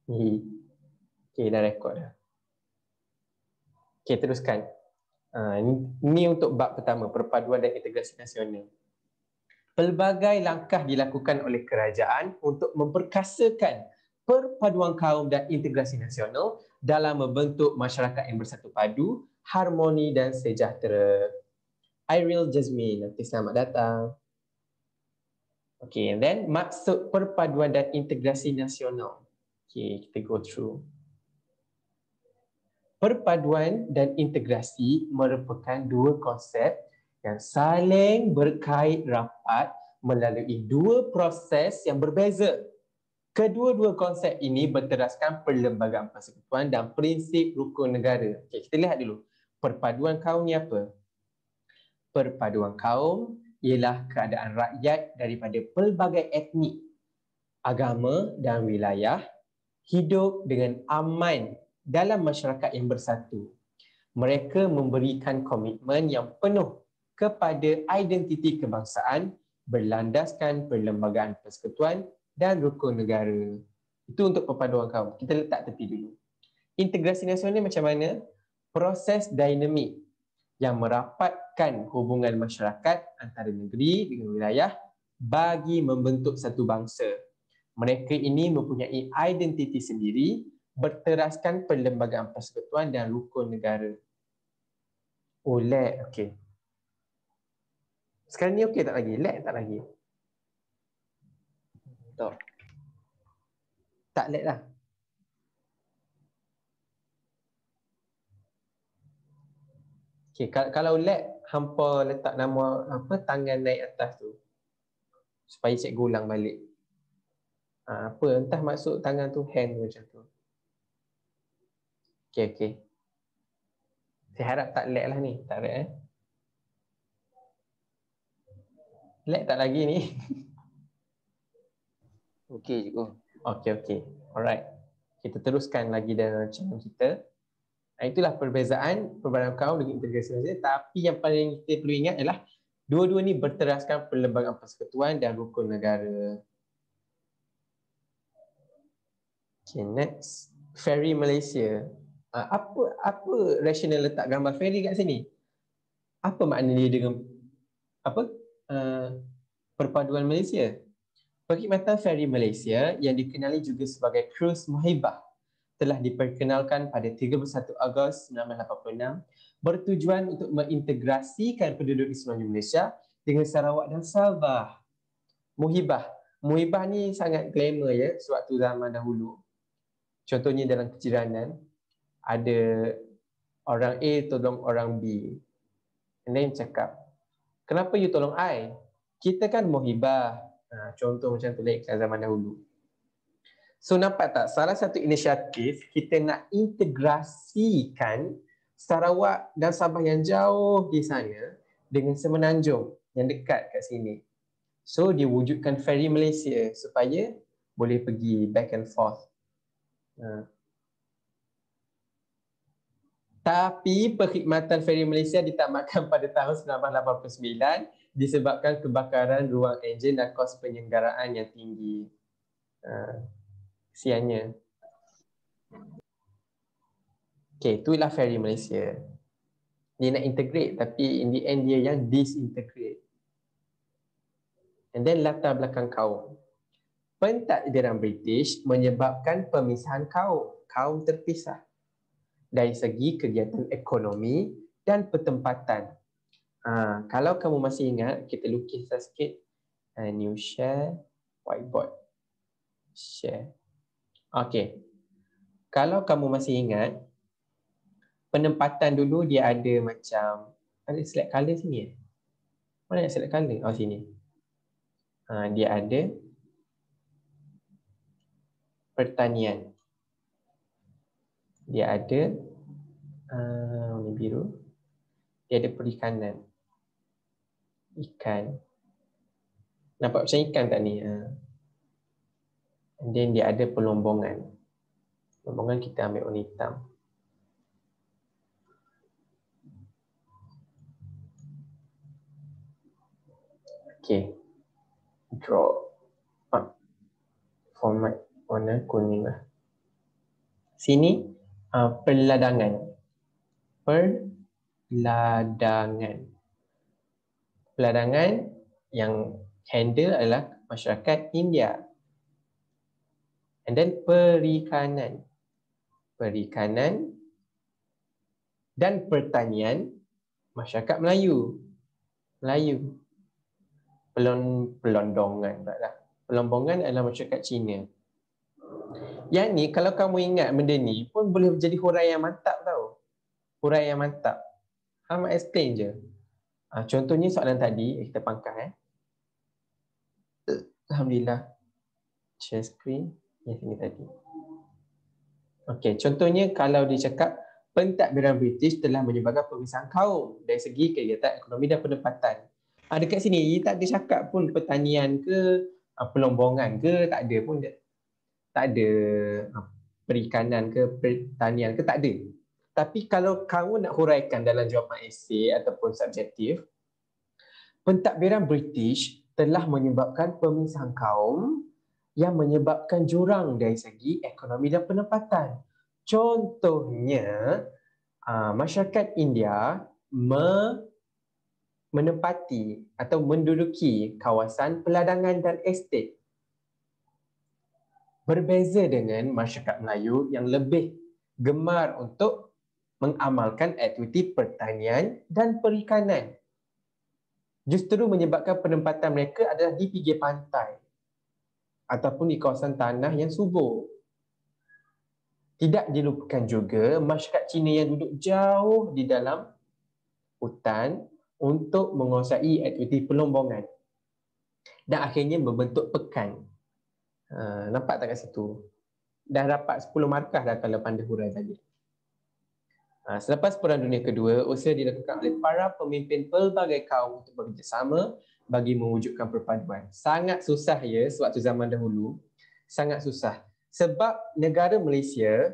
Okay, dah rekod dah. Okay, teruskan. Ini untuk bab pertama, perpaduan dan integrasi nasional. Pelbagai langkah dilakukan oleh kerajaan untuk memperkasakan perpaduan kaum dan integrasi nasional dalam membentuk masyarakat yang bersatu padu, harmoni dan sejahtera. Iril Jasmine, nanti selamat datang. Okay, and then maksud perpaduan dan integrasi nasional. Okay, kita go through. Perpaduan dan integrasi merupakan dua konsep yang saling berkait rapat melalui dua proses yang berbeza. Kedua-dua konsep ini berteraskan perlembagaan persekutuan dan prinsip rukun negara. Okay, kita lihat dulu. Perpaduan kaum ni apa? Perpaduan kaum ialah keadaan rakyat daripada pelbagai etnik, agama dan wilayah hidup dengan aman dalam masyarakat yang bersatu. Mereka memberikan komitmen yang penuh kepada identiti kebangsaan berlandaskan perlembagaan persekutuan dan rukun negara. Itu untuk perpaduan kaum. Kita letak tepi dulu. Integrasi nasional macam mana? Proses dinamik yang merapatkan hubungan masyarakat antara negeri dengan wilayah bagi membentuk satu bangsa. Mereka ini mempunyai identiti sendiri berteraskan perlembagaan persekutuan dan rukun negara. Oh, lag. Okey. Sekarang ni okey tak lagi? Lag tak lagi? Tak. Tak lag lah. Okey, kalau lag, hampa letak nama apa tangan naik atas tu supaya cikgu ulang balik. Apa entah maksud tangan tu hand macam tu. Okey, okey. Saya harap tak lag lah ni. Tak lag Lag tak lagi ni? Okey cikgu. Okey, okey. Alright. Kita teruskan lagi dalam channel kita. Itulah perbezaan perpaduan kaum dengan integrasi nasional. Tapi yang paling kita perlu ingat adalah dua-dua ni berteraskan perlembagaan persekutuan dan rukun negara. Okay, next. Ferry Malaysia. Apa rasional letak gambar ferry kat sini? Apa makna dia dengan apa? Perpaduan Malaysia? Perkhidmatan Ferry Malaysia yang dikenali juga sebagai Cruise Muhibah telah diperkenalkan pada 31 Ogos 1986 bertujuan untuk mengintegrasikan penduduk di semenanjung Malaysia dengan Sarawak dan Sabah. Muhibah. Muhibah ni sangat glamour ya sewaktu zaman dahulu. Contohnya dalam kejiranan ada orang A tolong orang B. And then cakap, kenapa you tolong I? Kita kan muhibah. Contoh macam tu lah zaman dahulu. So nampak tak, salah satu inisiatif kita nak integrasikan Sarawak dan Sabah yang jauh di sana dengan Semenanjung yang dekat kat sini. So diwujudkan Ferry Malaysia supaya boleh pergi back and forth. Tapi perkhidmatan Ferry Malaysia ditamatkan pada tahun 1989 disebabkan kebakaran ruang enjin dan kos penyelenggaraan yang tinggi. Kesiannya. Okay, itulah Ferry Malaysia. Dia nak integrate tapi in the end dia yang disintegrate. And then latar belakang kaum. Pentadbiran British menyebabkan pemisahan kaum. Kaum terpisah dari segi kegiatan ekonomi dan pertempatan. Kalau kamu masih ingat, kita lukislah sikit. New share, whiteboard. Share. Okay. Kalau kamu masih ingat, penempatan dulu dia ada macam, ada select colour sini. Mana yang select colour? Oh, sini. Dia ada pertanian. Dia ada warna biru. Dia ada perikanan. Ikan. Nampak macam ikan tak ni? And then dia ada pelombongan. Pelombongan kita ambil warna hitam. Okay. Draw. Format warna kuning lah. Sini perladangan. Perladangan. Perladangan yang handle adalah masyarakat India. And then perikanan. Perikanan dan pertanian masyarakat Melayu. Melayu. Pelondongan pula. Pelombongan adalah masyarakat Cina. Yang ni kalau kamu ingat benda ni pun boleh menjadi huraian mantap tau. Huraian mantap. Ahmad explain je. Contohnya soalan tadi kita pangkas Alhamdulillah. Share screen. Yang ini tadi. Okey, contohnya kalau dia cakap pentadbiran British telah menyebabkan pemisahan kaum dari segi kegiatan ekonomi dan pendapatan. Dekat sini dia tak ada cakap pun pertanian ke pelombongan ke, tak ada pun. Tak ada perikanan ke pertanian ke, tak ada. Tapi kalau kamu nak huraikan dalam jawapan esei ataupun subjektif, pentadbiran British telah menyebabkan pemisahan kaum yang menyebabkan jurang dari segi ekonomi dan pendapatan. Contohnya, masyarakat India menempati atau menduduki kawasan peladangan dan estet. Berbeza dengan masyarakat Melayu yang lebih gemar untuk mengamalkan aktiviti pertanian dan perikanan. Justru menyebabkan penempatan mereka adalah di pinggir pantai ataupun di kawasan tanah yang subur. Tidak dilupakan juga masyarakat Cina yang duduk jauh di dalam hutan untuk menguasai aktiviti pelombongan dan akhirnya membentuk pekan. Nampak tak kat situ? Dah dapat 10 markah dah kalau pandai hurai tadi. Selepas Perang Dunia Kedua, usaha dilakukan oleh para pemimpin pelbagai kaum untuk bekerjasama bagi mewujudkan perpaduan. Sangat susah ya sewaktu zaman dahulu. Sangat susah. Sebab negara Malaysia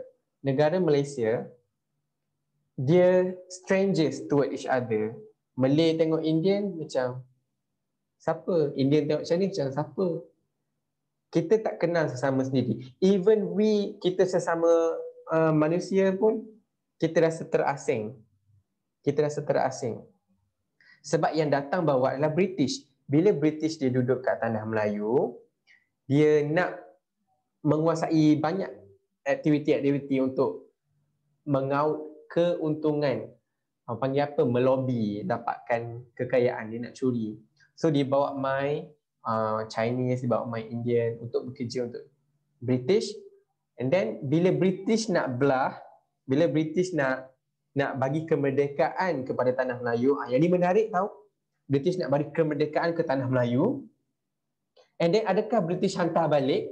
dia strangers toward each other. Malay tengok Indian macam siapa? Indian tengok Chinese macam siapa? Kita tak kenal sesama sendiri. Even kita sesama manusia pun kita rasa terasing. Sebab yang datang bawa adalah British. Bila British dia duduk kat tanah Melayu, dia nak menguasai banyak aktiviti-aktiviti untuk mengaut keuntungan. Panggil apa? Melobi, dapatkan kekayaan, dia nak curi. So dia bawa Chinese, dia bawa Indian untuk bekerja untuk British. And then bila British nak belah, bila British nak bagi kemerdekaan kepada tanah Melayu, yang ni menarik tau. British nak bagi kemerdekaan ke tanah Melayu. And then adakah British hantar balik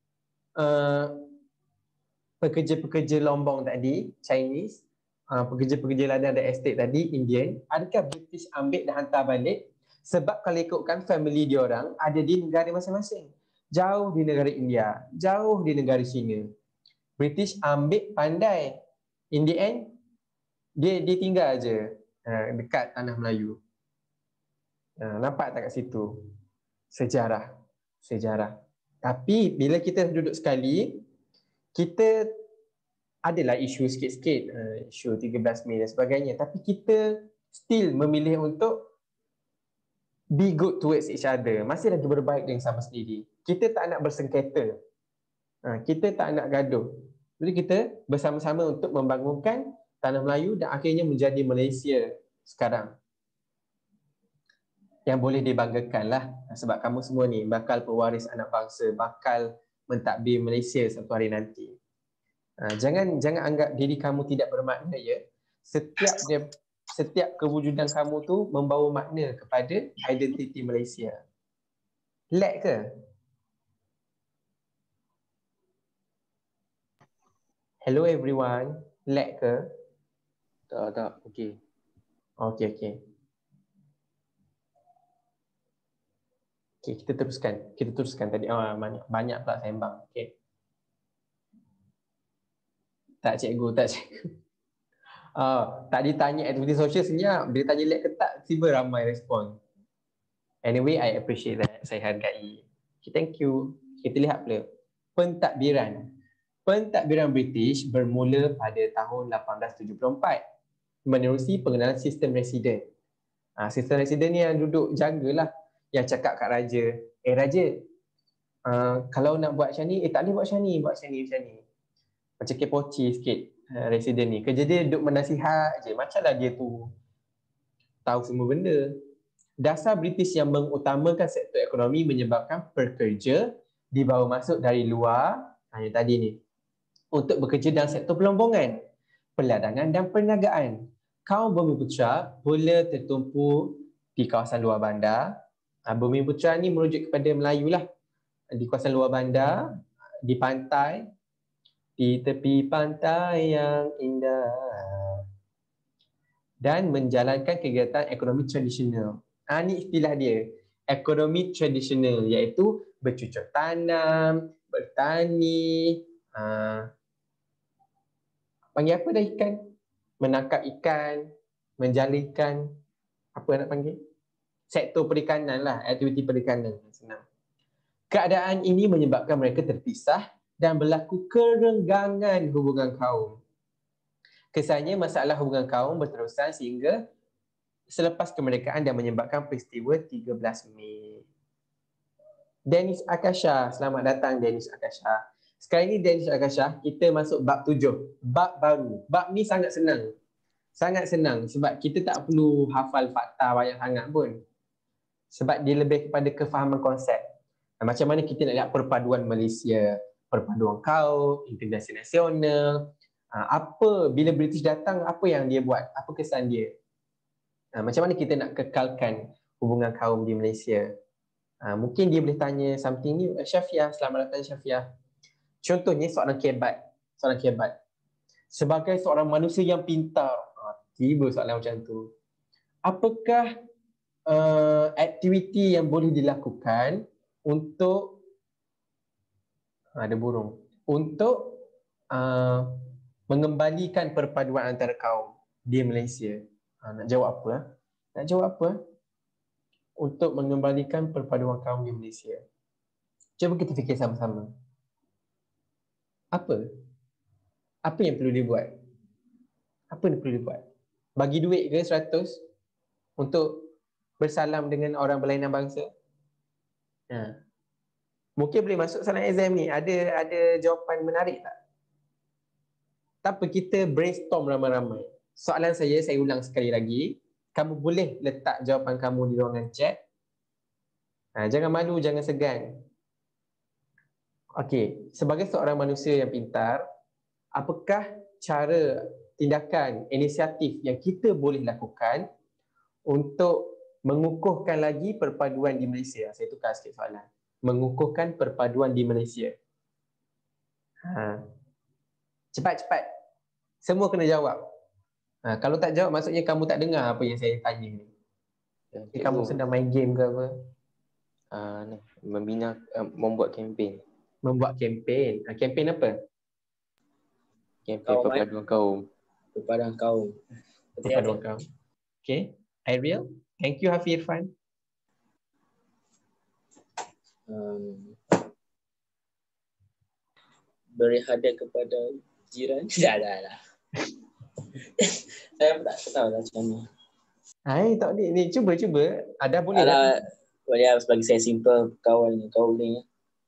pekerja-pekerja lombong tadi, Chinese, pekerja-pekerja ladang dan estate tadi, Indian, adakah British ambil dan hantar balik? Sebab kalau ikutkan family diorang ada di negara masing-masing. Jauh di negara India, jauh di negara China. British ambil pandai. In the end, dia tinggal je dekat tanah Melayu. Nampak tak kat situ? Sejarah. Tapi bila kita duduk sekali, kita adalah isu sikit-sikit, isu 13 Mei dan sebagainya, tapi kita still memilih untuk be good towards each other, masih lagi berbaik dengan sama sendiri. Kita tak nak bersengketa, kita tak nak gaduh. Jadi kita bersama-sama untuk membangunkan tanah Melayu dan akhirnya menjadi Malaysia sekarang yang boleh dibanggakan lah, sebab kamu semua ni bakal pewaris anak bangsa, bakal mentadbir Malaysia satu hari nanti. Jangan anggap diri kamu tidak bermakna ya. Setiap kewujudan kamu tu membawa makna kepada identiti Malaysia. Lag ke? Hello everyone. Lag ke? Tak. Okey. Okey. Okey, kita teruskan tadi. Banyak pula sembang. Okey. Tak cikgu. Tak ditanya aktiviti sosial senyap. Bila tanya lag ke tak, tiba ramai respon. Anyway, I appreciate that. Saya hargai. Okay, thank you. Kita lihat pula. Pentadbiran. Pentadbiran British bermula pada tahun 1874 menerusi pengenalan sistem residen. Sistem residen ni yang duduk jagalah, yang cakap kat raja, raja, kalau nak buat macam ni, tak boleh buat macam ni, buat macam ni, macam ni. Macam kepoci sikit residen ni. Kerja dia duduk menasihat je, macamlah dia tu tahu semua benda. Dasar British yang mengutamakan sektor ekonomi menyebabkan pekerja dibawa masuk dari luar, yang tadi ni, untuk bekerja dalam sektor pelombongan, peladangan dan perniagaan. Kaum Bumiputera mula tertumpu di kawasan luar bandar. Bumiputera ni merujuk kepada Melayu lah. Di kawasan luar bandar, di pantai, di tepi pantai yang indah, dan menjalankan kegiatan ekonomi tradisional. Ini istilah dia, ekonomi tradisional, iaitu bercucuk tanam, bertani, panggil apa dah ikan? Menangkap ikan, menjala ikan, apa nak panggil? Sektor perikanan lah, aktiviti perikanan. Senang. Keadaan ini menyebabkan mereka terpisah dan berlaku kerenggangan hubungan kaum. Kesannya masalah hubungan kaum berterusan sehingga selepas kemerdekaan dan menyebabkan peristiwa 13 Mei. Dennis Akasha, selamat datang Dennis Akasha. Sekarang ni Dennis Akasha, kita masuk bab 7, bab baru. Bab ni sangat senang. Sangat senang sebab kita tak perlu hafal fakta banyak sangat pun. Sebab dia lebih kepada kefahaman konsep. Macam mana kita nak lihat perpaduan Malaysia, perpaduan kaum, integrasi nasional, apa bila British datang, apa yang dia buat, apa kesan dia. Macam mana kita nak kekalkan hubungan kaum di Malaysia. Mungkin dia boleh tanya something new. Syafiah, selamat datang Syafiah. Contohnya seorang kebat. Sebagai seorang manusia yang pintar, tiba soalan macam tu. Apakah aktiviti yang boleh dilakukan untuk ada burung, untuk mengembalikan perpaduan antara kaum di Malaysia? Nak jawab apa? Untuk mengembalikan perpaduan kaum di Malaysia. Cuba kita fikir sama-sama. Apa yang perlu dibuat? Bagi duit ke 100 untuk bersalam dengan orang berlainan bangsa? Mungkin boleh masuk salam exam ni. Ada jawapan menarik tak? Tak apa, kita brainstorm ramai-ramai. Soalan saya ulang sekali lagi. Kamu boleh letak jawapan kamu di ruangan chat. Jangan malu, jangan segan. Okey, sebagai seorang manusia yang pintar, apakah cara, tindakan, inisiatif yang kita boleh lakukan untuk mengukuhkan lagi perpaduan di Malaysia? Saya tukar sikit soalan. Mengukuhkan perpaduan di Malaysia. Cepat-cepat. Semua kena jawab. Kalau tak jawab, maksudnya kamu tak dengar apa yang saya tanya ni. Kamu sedang main game ke apa? Membuat kempen. Membuat kempen. Kempen apa? Kempen perpaduan kaum. Perpaduan kaum. Okay. Ariel, thank you Hafiz Irfan. Beri hadiah kepada jiran. Dah. Saya tak tahu lah macam mana. Tak boleh. Ni cuba. Ada boleh tak? Boleh bagi saya simple kaum ni.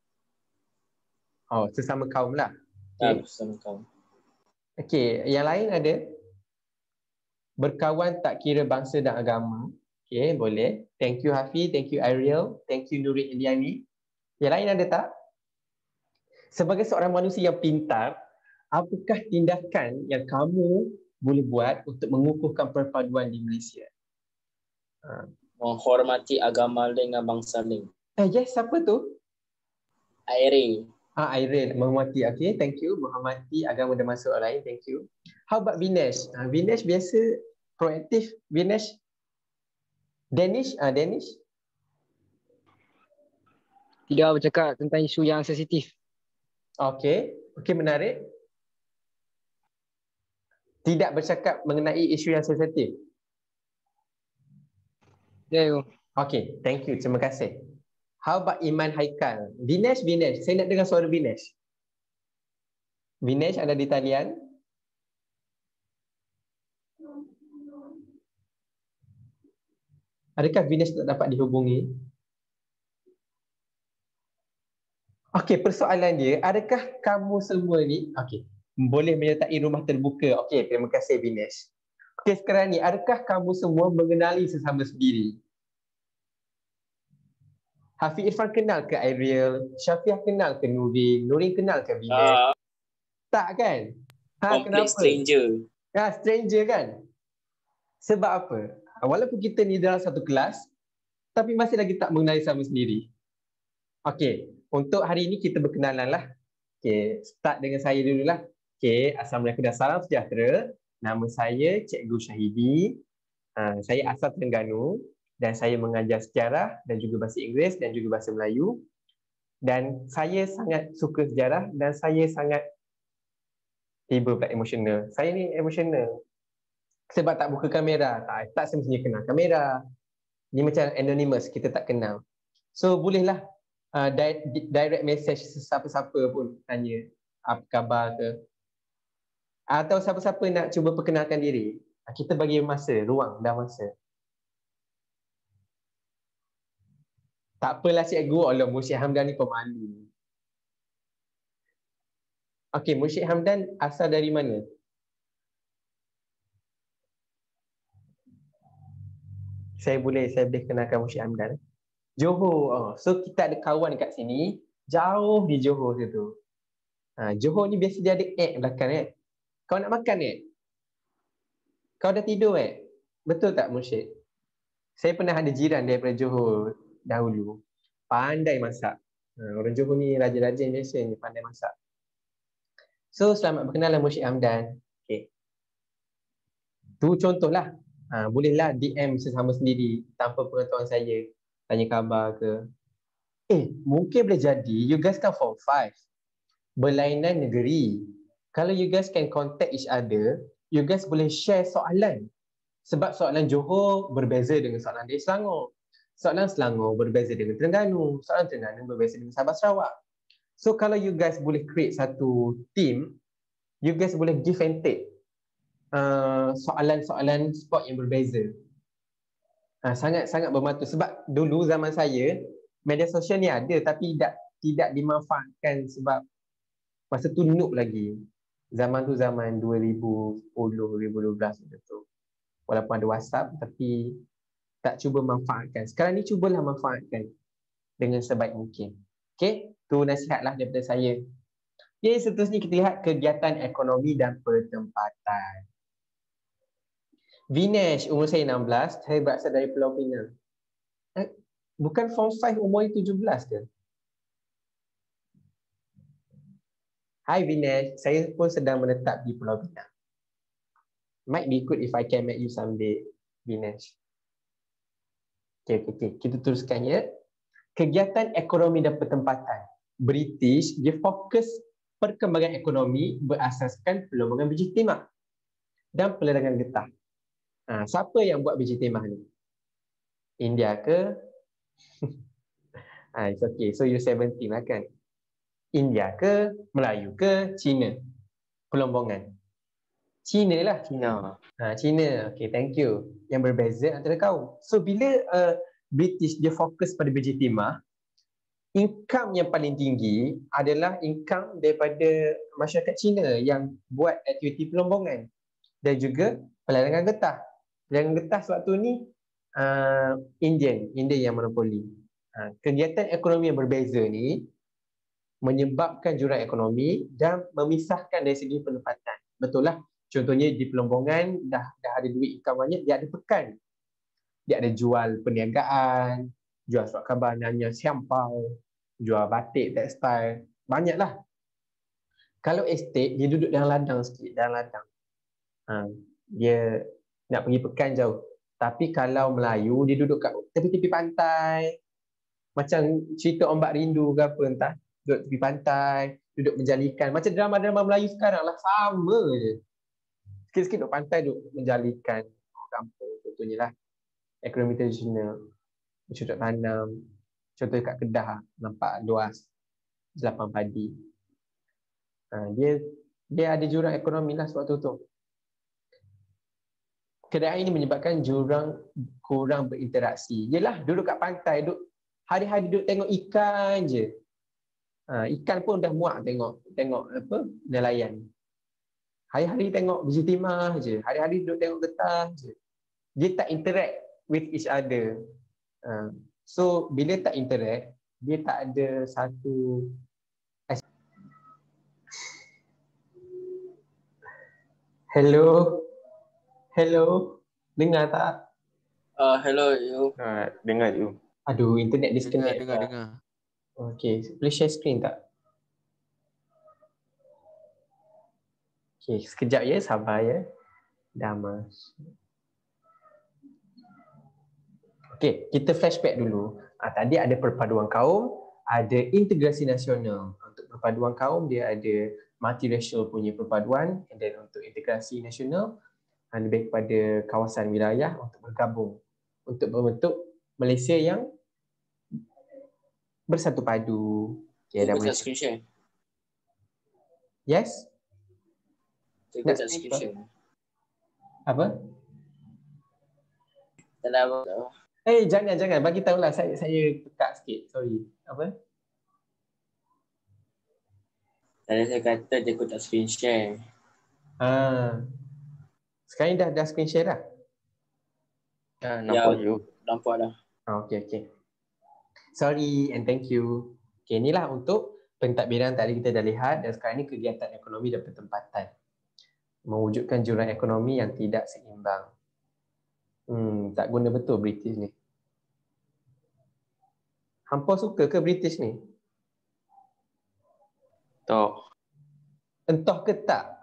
Sesama kaum lah. Sesama kaum. Okey, yang lain ada? Berkawan tak kira bangsa dan agama. Okey, boleh. Thank you Hafiz, thank you Ariel, thank you Nuri Indiani. Yang lain ada tak? Sebagai seorang manusia yang pintar, apakah tindakan yang kamu boleh buat untuk mengukuhkan perpaduan di Malaysia? Menghormati agama lain dengan bangsa lain. Yes, siapa tu? Airil. Airil, menghormati. Okay, thank you. Menghormati agama dan bangsa lain, thank you. How about Vinesh? Vinesh biasa proaktif. Vinesh? Danish? Danish? Tidak bercakap tentang isu yang sensitif. Okay, menarik. Tidak bercakap mengenai isu yang sensitif. Okay, thank you. Terima kasih. How about Iman Haikal? Vinesh, saya nak dengar suara Vinesh. Vinesh ada di talian? Adakah Vinesh tak dapat dihubungi? Okey, persoalan dia, adakah kamu semua ni, okey, boleh menyertai rumah terbuka? Okey, terima kasih Vinesh. Okey, sekarang ni, adakah kamu semua mengenali sesama sendiri? Hafiz Irfan kenal ke Ariel? Syafiah kenal ke Nurin? Nurin kenal ke Vinesh? Tak kan? Complete Kenapa? stranger. Stranger kan? Sebab apa? Walaupun kita ni dalam satu kelas, tapi masih lagi tak mengenali sama sendiri. Okey, untuk hari ini kita berkenalan lah. Okey, start dengan saya dululah. Okey, Assalamualaikum dan salam sejahtera. Nama saya Cikgu Syahidi. Saya asal Terengganu dan saya mengajar sejarah dan juga bahasa Inggeris dan juga bahasa Melayu. Dan saya sangat suka sejarah dan saya sangat tiba pula emosional. Saya ni emosional. Sebab tak buka kamera. Tak semestinya kenal kamera. Ni macam anonymous, kita tak kenal. So bolehlah direct message siapa-siapa pun tanya apa khabar ke. Atau siapa-siapa nak cuba perkenalkan diri. Kita bagi masa, ruang dan masa. Tak apalah cikgu, Allah Mursyid Hamdan ni pemalu. Okey, Mursyid Hamdan asal dari mana? Saya boleh kenalkan Mursyid Hamdan. Johor. So kita ada kawan dekat sini, jauh di Johor situ. Johor ni biasa dia ada egg belakang Kau nak makan Kau dah tidur Betul tak Mursyid? Saya pernah ada jiran daripada Johor dahulu. Pandai masak. Orang Johor ni raja-raja Malaysia ni pandai masak. So selamat berkenalan Mursyid Hamdan. Okay. Tu contohlah. Bolehlah DM sesama sendiri tanpa pengetahuan saya. Tanya khabar ke. Mungkin boleh jadi you guys kan form 5. Berlainan negeri. Kalau you guys can contact each other, you guys boleh share soalan. Sebab soalan Johor berbeza dengan soalan di Selangor. Soalan Selangor berbeza dengan Terengganu. Soalan Terengganu berbeza dengan Sabah Sarawak. So kalau you guys boleh create satu team, you guys boleh give and take soalan-soalan sport yang berbeza. Sangat-sangat bermantu. Sebab dulu zaman saya, media sosial ni ada tapi tidak dimanfaatkan sebab masa tu noob lagi. Zaman tu zaman 2010, 2012 macam tu. Walaupun ada WhatsApp tapi tak cuba manfaatkan. Sekarang ni cubalah manfaatkan dengan sebaik mungkin. Okey, tu nasihatlah daripada saya. Okey, seterusnya kita lihat kegiatan ekonomi dan pertempatan. Vinesh, umur saya 16, saya berasal dari Pulau Pinang. Bukan form 5 umur 17 ke? Hai Vinesh, saya pun sedang menetap di Pulau Pinang. Might be good if I can meet you someday, Vinesh. Okay. Kita teruskan ya. Kegiatan ekonomi dan pertempatan. British, dia fokus perkembangan ekonomi berasaskan pelbagai biji timah dan pelerangan getah. Siapa yang buat biji timah ni? India ke? It's okay. So you 17 lah kan? India ke? Melayu ke? Cina? Pelombongan. Cina lah. Cina. Okay, thank you. Yang berbeza antara kau. So bila British dia fokus pada biji timah, income yang paling tinggi adalah income daripada masyarakat Cina yang buat aktiviti pelombongan dan juga pelarangan getah. Pelarangan getah sewaktu ni India yang monopoli. Kegiatan ekonomi yang berbeza ni menyebabkan jurang ekonomi dan memisahkan dari segi pendapatan. Betul lah. Contohnya di pelombongan dah ada duit income banyak, dia ada pekan. Dia ada jual perniagaan, jual surat khabar, nanya siampau, jual batik, tekstil, banyaklah. Kalau estate, dia duduk dalam ladang sikit, dalam ladang. Dia nak pergi pekan jauh. Tapi kalau Melayu, dia duduk kat tepi-tepi pantai. Macam cerita Ombak Rindu ke apa entah. Duduk tepi pantai, duduk menjalikan. Macam drama-drama Melayu sekarang lah, sama je. Sikit-sikit duduk pantai, duduk menjalikan kampung. Contohnya lah, ekonomi tradisional. Bercocok tanam. Contoh kat Kedah, nampak luas lapang padi. Dia Dia ada jurang ekonomi lah sebab tu. Keadaan ini menyebabkan jurang kurang berinteraksi. Yelah, duduk kat pantai, hari-hari duduk tengok ikan je. Ikan pun dah muak tengok apa nelayan. Hari-hari tengok biji timah je. Hari-hari duduk tengok getah je. Dia tak interact with each other. So, bila tak interact, dia tak ada satu Hello. Dengar tak? Hello you. Dengar you. Aduh, internet disconnect. Dengar. Okay, boleh share screen tak? Okay, sekejap ya, sabar ya. Dah masuk. Okay, kita flashback dulu. Tadi ada perpaduan kaum, ada integrasi nasional. Untuk perpaduan kaum, dia ada multiracial punya perpaduan, and then untuk integrasi nasional, lebih kepada kawasan wilayah untuk bergabung untuk membentuk Malaysia yang bersatu padu. Okay, Cikgu tak screen share. Yes? Cikgu Nak tak screen apa? share. Apa? Tak ada apa. Jangan. Bagi tahulah saya pekak sikit. Sorry. Apa? Tadi saya kata cikgu tak screen share. Sekarang dah screen share dah? Nampak you. Nampak dah. Okay. Sorry and thank you. Okay, inilah untuk pentadbiran tadi kita dah lihat, dan sekarang ni kegiatan ekonomi dan pertempatan. Mewujudkan jurang ekonomi yang tidak seimbang. Tak guna betul British ni. Hampa suka ke British ni? Entah ke tak?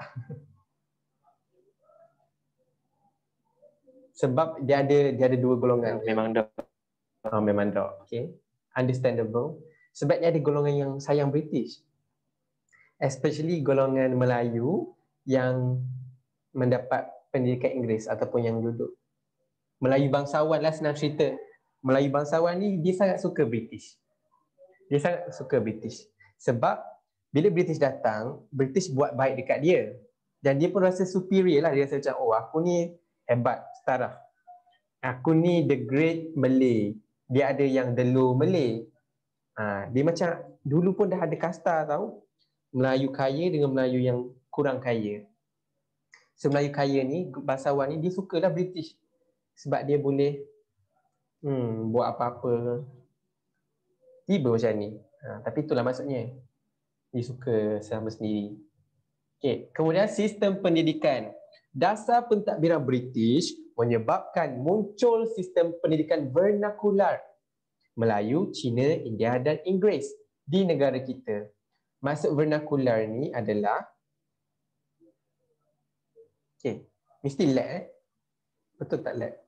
Sebab dia ada dua golongan. Memang dah. Memang tak. Okay. Understandable. Sebab dia ada golongan yang sayang British. Especially golongan Melayu yang mendapat pendidikan Inggeris ataupun yang duduk. Melayu bangsawan lah, senang cerita. Melayu bangsawan ni dia sangat suka British. Sebab bila British datang, British buat baik dekat dia. Dan dia pun rasa superior lah. Dia rasa macam, aku ni hebat, setara. Aku ni the great Malay. Dia ada yang the low Malay. Dia macam dulu pun dah ada kasta tau. Melayu kaya dengan Melayu yang kurang kaya. So Melayu kaya ni, bangsawan ni, dia sukalah British. Sebab dia boleh buat apa-apa. Tiba macam ni. Tapi itulah maksudnya. Dia suka sama sendiri. Okay. Kemudian sistem pendidikan. Dasar pentadbiran British menyebabkan muncul sistem pendidikan vernakular Melayu, Cina, India dan Inggeris di negara kita. Maksud vernakular ni adalah mesti lag betul tak lag?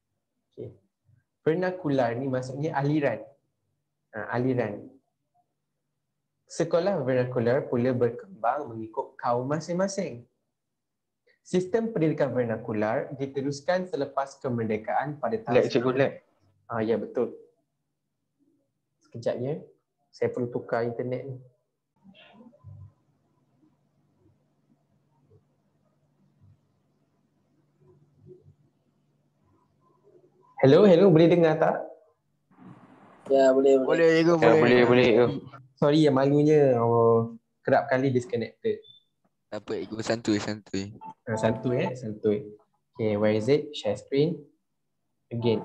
Vernakular ni maksudnya aliran. Aliran. Sekolah vernakular pula berkembang mengikut kaum masing-masing. Sistem pendidikan vernakular diteruskan selepas kemerdekaan pada tahun ya betul. Sekejap ya. Saya perlu tukar internet ni. Hello, boleh dengar tak? Ya, boleh. Boleh. Sorry ya, malunya. Kerap kali disconnected. Tak apa, ikut santuy. Santuy. Okay, where is it? Share screen. Again.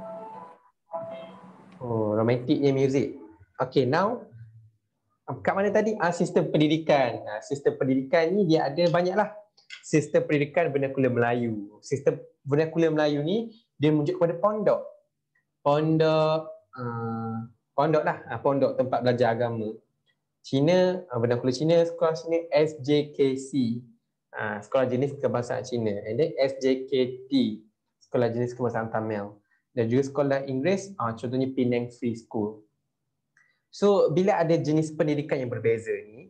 Romantiknya music. Okay, now. Kat mana tadi? Sistem pendidikan. Sistem pendidikan ni dia ada banyaklah. Sistem pendidikan vernakular Melayu. Sistem vernakular Melayu ni dia merujuk kepada pondok. Pondok tempat belajar agama. Cina, vernakular Cina, sekolah Cina SJKC. Sekolah jenis kebangsaan Cina. And then SJKT, sekolah jenis kebangsaan Tamil. Dan juga sekolah Inggeris, contohnya Penang Free School. So, bila ada jenis pendidikan yang berbeza ni,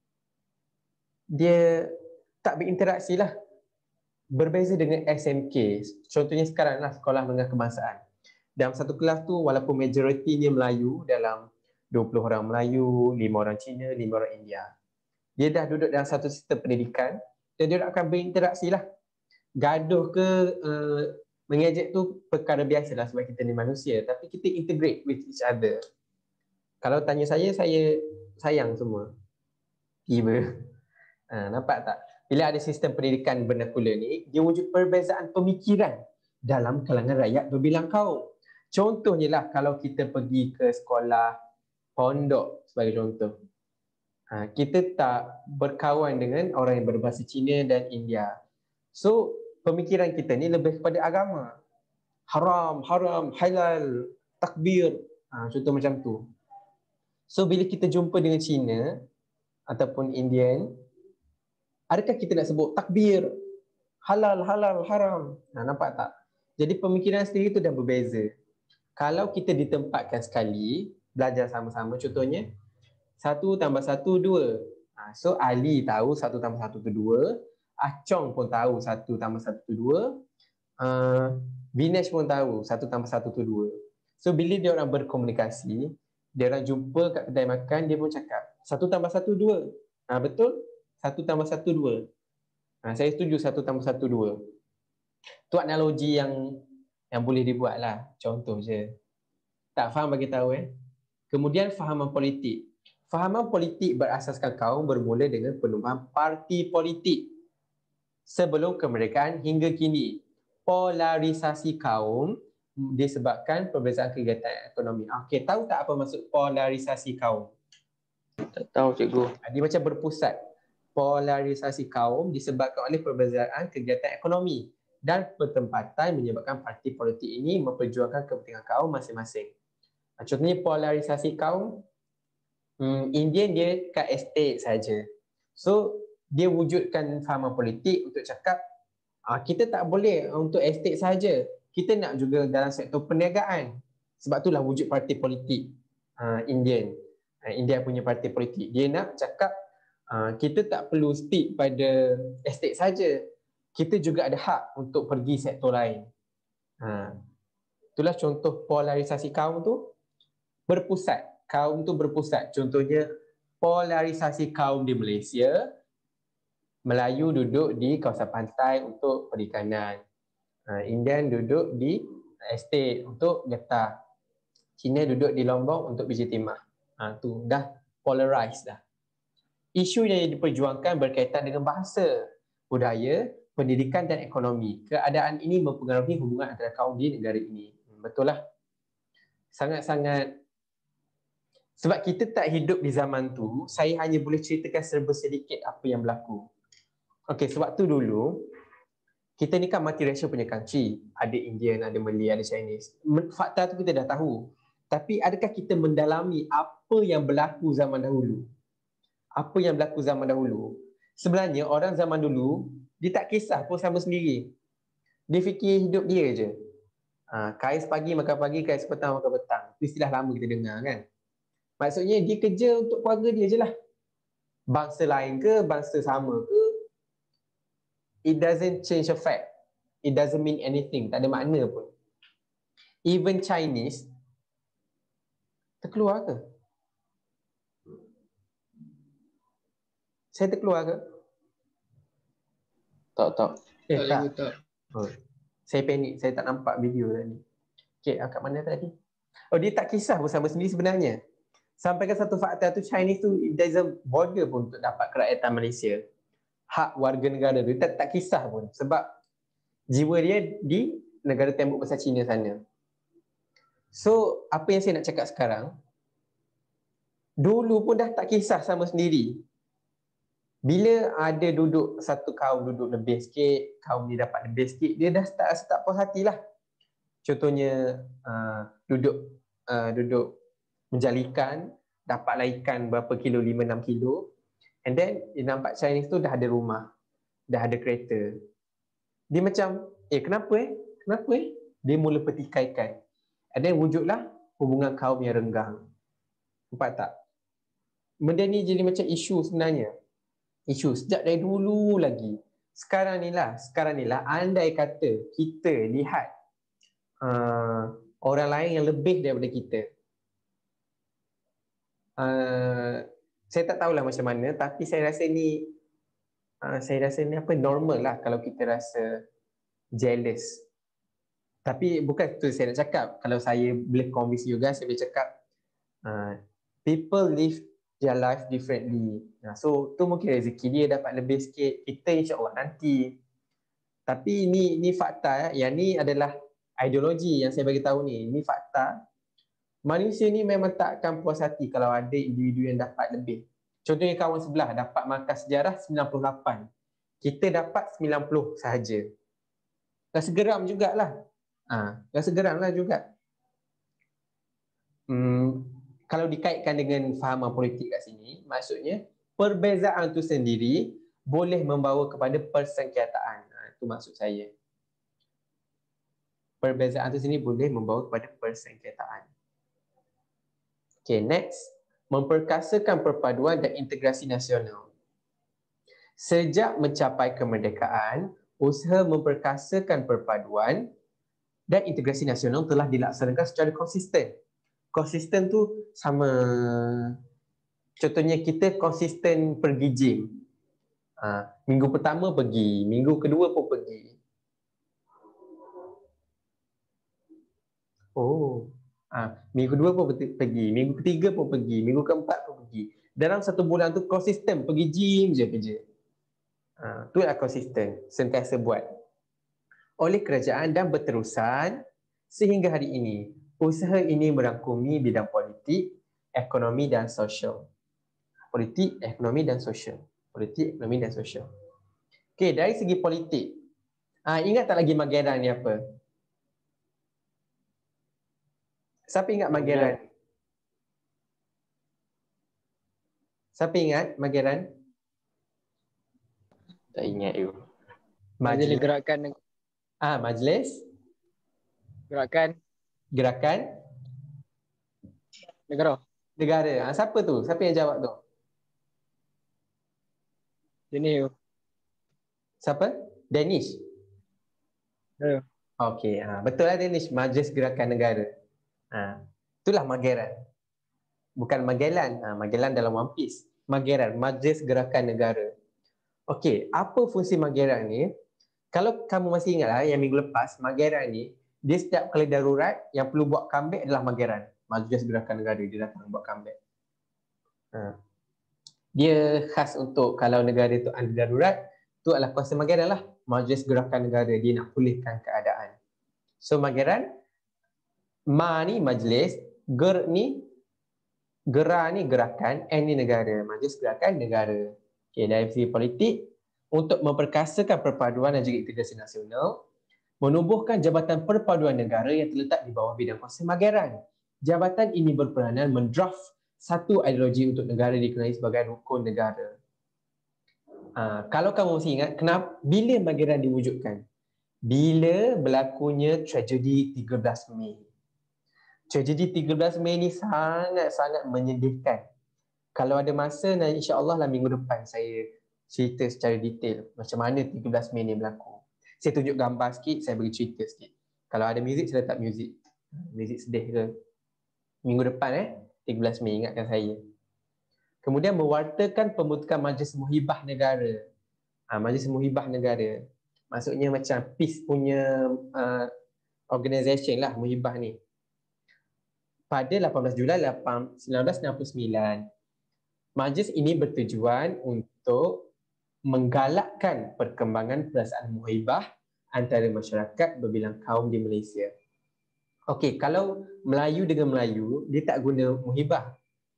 dia tak berinteraksi lah. Berbeza dengan SMK. Contohnya sekarang lah, sekolah menengah kebangsaan. Dalam satu kelas tu, walaupun majoritinya Melayu, dalam 20 orang Melayu, 5 orang Cina, 5 orang India. Dia dah duduk dalam satu sistem pendidikan dan dia akan berinteraksi lah. Gaduh ke mengejek tu perkara biasa lah sebab kita ni manusia, tapi kita integrate with each other. Kalau tanya saya sayang semua. Tiba. Nampak tak? Bila ada sistem pendidikan vernacular ni, dia wujud perbezaan pemikiran dalam kalangan rakyat berbilang kaum. Contohnya lah kalau kita pergi ke sekolah pondok sebagai contoh. Kita tak berkawan dengan orang yang berbahasa Cina dan India. So, pemikiran kita ni lebih kepada agama. Haram, halal, takbir. Contoh macam tu. So, bila kita jumpa dengan Cina ataupun Indian, adakah kita nak sebut takbir, halal, haram? Nampak tak? Jadi pemikiran sendiri tu dah berbeza. Kalau kita ditempatkan sekali, belajar sama-sama, contohnya 1 + 1 2. So Ali tahu 1 + 1 tu 2, Acong pun tahu 1 + 1 tu 2, Vinesh pun tahu 1 + 1 tu 2. So bila dia orang berkomunikasi, dia orang jumpa kat kedai makan, dia pun cakap 1 + 1 2. Betul? 1 + 1 2. Saya setuju 1 + 1 2. Tu analogi yang boleh dibuat lah. Contoh je. Tak faham bagi tahu Kemudian fahaman politik. Fahaman politik berasaskan kaum bermula dengan penubuhan parti politik. Sebelum kemerdekaan hingga kini, polarisasi kaum disebabkan perbezaan kegiatan ekonomi. Okey, tahu tak apa maksud polarisasi kaum? Tak tahu cikgu. Dia macam berpusat. Polarisasi kaum disebabkan oleh perbezaan kegiatan ekonomi dan pertempatan menyebabkan parti politik ini memperjuangkan kepentingan kaum masing-masing. Contohnya polarisasi kaum, Indian dia kat estate saja. So dia wujudkan fahaman politik untuk cakap kita tak boleh untuk estate saja. Kita nak juga dalam sektor perniagaan. Sebab itulah wujud parti politik Indian. India punya parti politik. Dia nak cakap kita tak perlu stick pada estate saja. Kita juga ada hak untuk pergi sektor lain. Itulah contoh polarisasi kaum tu berpusat. Kaum tu berpusat. Contohnya polarisasi kaum di Malaysia, Melayu duduk di kawasan pantai untuk perikanan. Indian duduk di estate untuk getah. Cina duduk di Lombok untuk biji timah. Tu dah polarized dah. Isu yang diperjuangkan berkaitan dengan bahasa, budaya, pendidikan dan ekonomi. Keadaan ini mempengaruhi hubungan antara kaum di negara ini. Betul lah. Sangat-sangat. Sebab kita tak hidup di zaman tu, saya hanya boleh ceritakan serba sedikit apa yang berlaku. Okey, sebab tu dulu, kita ni kan multiracial punya country. Ada Indian, ada Malay, ada Chinese. Fakta tu kita dah tahu. Tapi adakah kita mendalami apa yang berlaku zaman dahulu? Apa yang berlaku zaman dahulu? Sebenarnya orang zaman dulu, dia tak kisah pun sama sendiri. Dia fikir hidup dia je. Kais pagi makan pagi, kais petang makan petang. Itu istilah lama kita dengar kan. Maksudnya dia kerja untuk keluarga dia je lah. Bangsa lain ke, bangsa sama ke, it doesn't change a fact. It doesn't mean anything. Tak ada makna pun. Even Chinese, terkeluar ke? Saya terkeluar ke? Tak. Tak. Saya panik. Saya tak nampak video tadi. Okay, kat mana tadi? Dia tak kisah pun sama sendiri sebenarnya. Sampaikan satu fakta tu, Chinese tu, it doesn't bother pun untuk dapat kerakyatan Malaysia. Hak warga negara tu, tak kisah pun. Sebab jiwa dia di negara tembok besar Cina sana. So, apa yang saya nak cakap sekarang, dulu pun dah tak kisah sama sendiri. Bila ada duduk satu kaum duduk lebih sikit, kaum ni dapat lebih sikit, dia dah tak puas hatilah. Contohnya duduk menjalikan, dapatlah ikan berapa kilo, 5-6 kilo. And then dia nampak Chinese tu dah ada rumah, dah ada kereta. Dia macam, kenapa? Dia mula petikaikan. And then wujudlah hubungan kaum yang renggang. Nampak tak? Benda ni jadi macam isu sebenarnya. Isu sejak dari dulu lagi. Sekarang ni lah, andai kata kita lihat orang lain yang lebih daripada kita. Saya tak tahulah macam mana, tapi saya rasa ni saya rasa ni apa normal lah kalau kita rasa jealous. Tapi bukan tu saya nak cakap. Kalau saya boleh convince you guys, saya boleh cakap people live their life differently. So tu mungkin rezeki dia dapat lebih sikit, kita insya-Allah nanti. Tapi ni fakta ya. Yang ni adalah ideologi yang saya bagi tahu ni. Ni fakta. Manusia ni memang tak akan puas hati kalau ada individu yang dapat lebih. Contohnya kawan sebelah dapat markah sejarah 98. Kita dapat 90 sahaja. Rasa geram jugalah. Rasa geramlah juga. Kalau dikaitkan dengan fahaman politik kat sini, maksudnya perbezaan tu sendiri boleh membawa kepada persengketaan. Itu maksud saya. Perbezaan tu sendiri boleh membawa kepada persengketaan. Okay, next. Memperkasakan perpaduan dan integrasi nasional. Sejak mencapai kemerdekaan, usaha memperkasakan perpaduan dan integrasi nasional telah dilaksanakan secara konsisten. Konsisten tu sama, contohnya kita konsisten pergi gym. Minggu pertama pergi, minggu kedua pun pergi. Minggu kedua pun pergi, minggu ketiga pun pergi, minggu keempat pun pergi. Dalam satu bulan tu konsisten pergi gym je kerja. Itulah konsisten, sentiasa buat oleh kerajaan dan berterusan sehingga hari ini. Usaha ini merangkumi bidang politik, ekonomi dan sosial. Politik, ekonomi dan sosial. Politik, ekonomi dan sosial. Okey, dari segi politik. Ingat tak lagi Mageran ni apa? Siapa ingat Mageran? Siapa ingat Mageran? Tak ingat you. Majlis gerakan Majlis Gerakan Negara. Siapa tu? Siapa yang jawab tu? Jenis. Siapa? Danish. Okey, betul lah Danish. Majlis Gerakan Negara. Itulah Mageran. Bukan Magellan. Magellan dalam One Piece. Mageran, Majlis Gerakan Negara. Okey, apa fungsi Mageran ni? Kalau kamu masih ingat lah yang minggu lepas, Mageran ni, dia setiap kali darurat yang perlu buat comeback adalah Mageran. Majlis Gerakan Negara, dia datang buat comeback. Dia khas untuk kalau negara tu ada darurat, tu adalah kuasa Mageran lah. Majlis Gerakan Negara, dia nak pulihkan keadaan. So Mageran, ni majlis, gera ni gerakan, ni negara. Majlis Gerakan Negara. Okay, dari segi politik, untuk memperkasakan perpaduan dan juga integrasi nasional, menubuhkan Jabatan Perpaduan Negara yang terletak di bawah bidang kuasa Mageran. Jabatan ini berperanan mendraft satu ideologi untuk negara dikenali sebagai rukun negara. Kalau kamu masih ingat, bila Mageran diwujudkan? Bila berlakunya tragedi 13 Mei. Tragedi 13 Mei ni sangat-sangat menyedihkan. Kalau ada masa, insya-Allah lah minggu depan saya cerita secara detail macam mana 13 Mei ni berlaku. Saya tunjuk gambar sikit, saya bagi cerita sikit. Kalau ada muzik, saya letak muzik. Muzik sedih ke. Minggu depan 13 Mei, ingatkan saya. Kemudian mewartakan pembentukan Majlis Muhibah Negara. Majlis Muhibah Negara. Maksudnya macam PEACE punya organisation lah, Muhibah ni. Pada 18 Julai 1969, majlis ini bertujuan untuk menggalakkan perkembangan perasaan muhibah antara masyarakat berbilang kaum di Malaysia. Okey, kalau Melayu dengan Melayu, dia tak guna muhibah.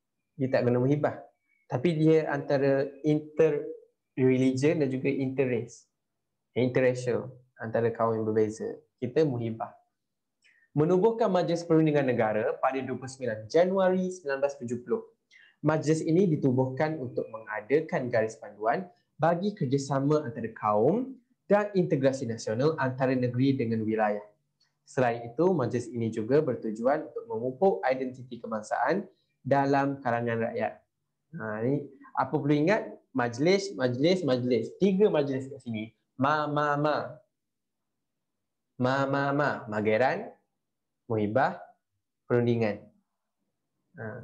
Tapi dia antara inter-religion dan juga inter-race. Interracial, antara kaum yang berbeza. Kita muhibah. Menubuhkan Majlis Perundingan Negara pada 29 Januari 1970. Majlis ini ditubuhkan untuk mengadakan garis panduan bagi kerjasama antara kaum dan integrasi nasional antara negeri dengan wilayah. Selain itu, majlis ini juga bertujuan untuk memupuk identiti kebangsaan dalam kalangan rakyat. Ini apa perlu ingat? Majlis. 3 majlis kat sini. Mageran, Muhibah, Perundingan.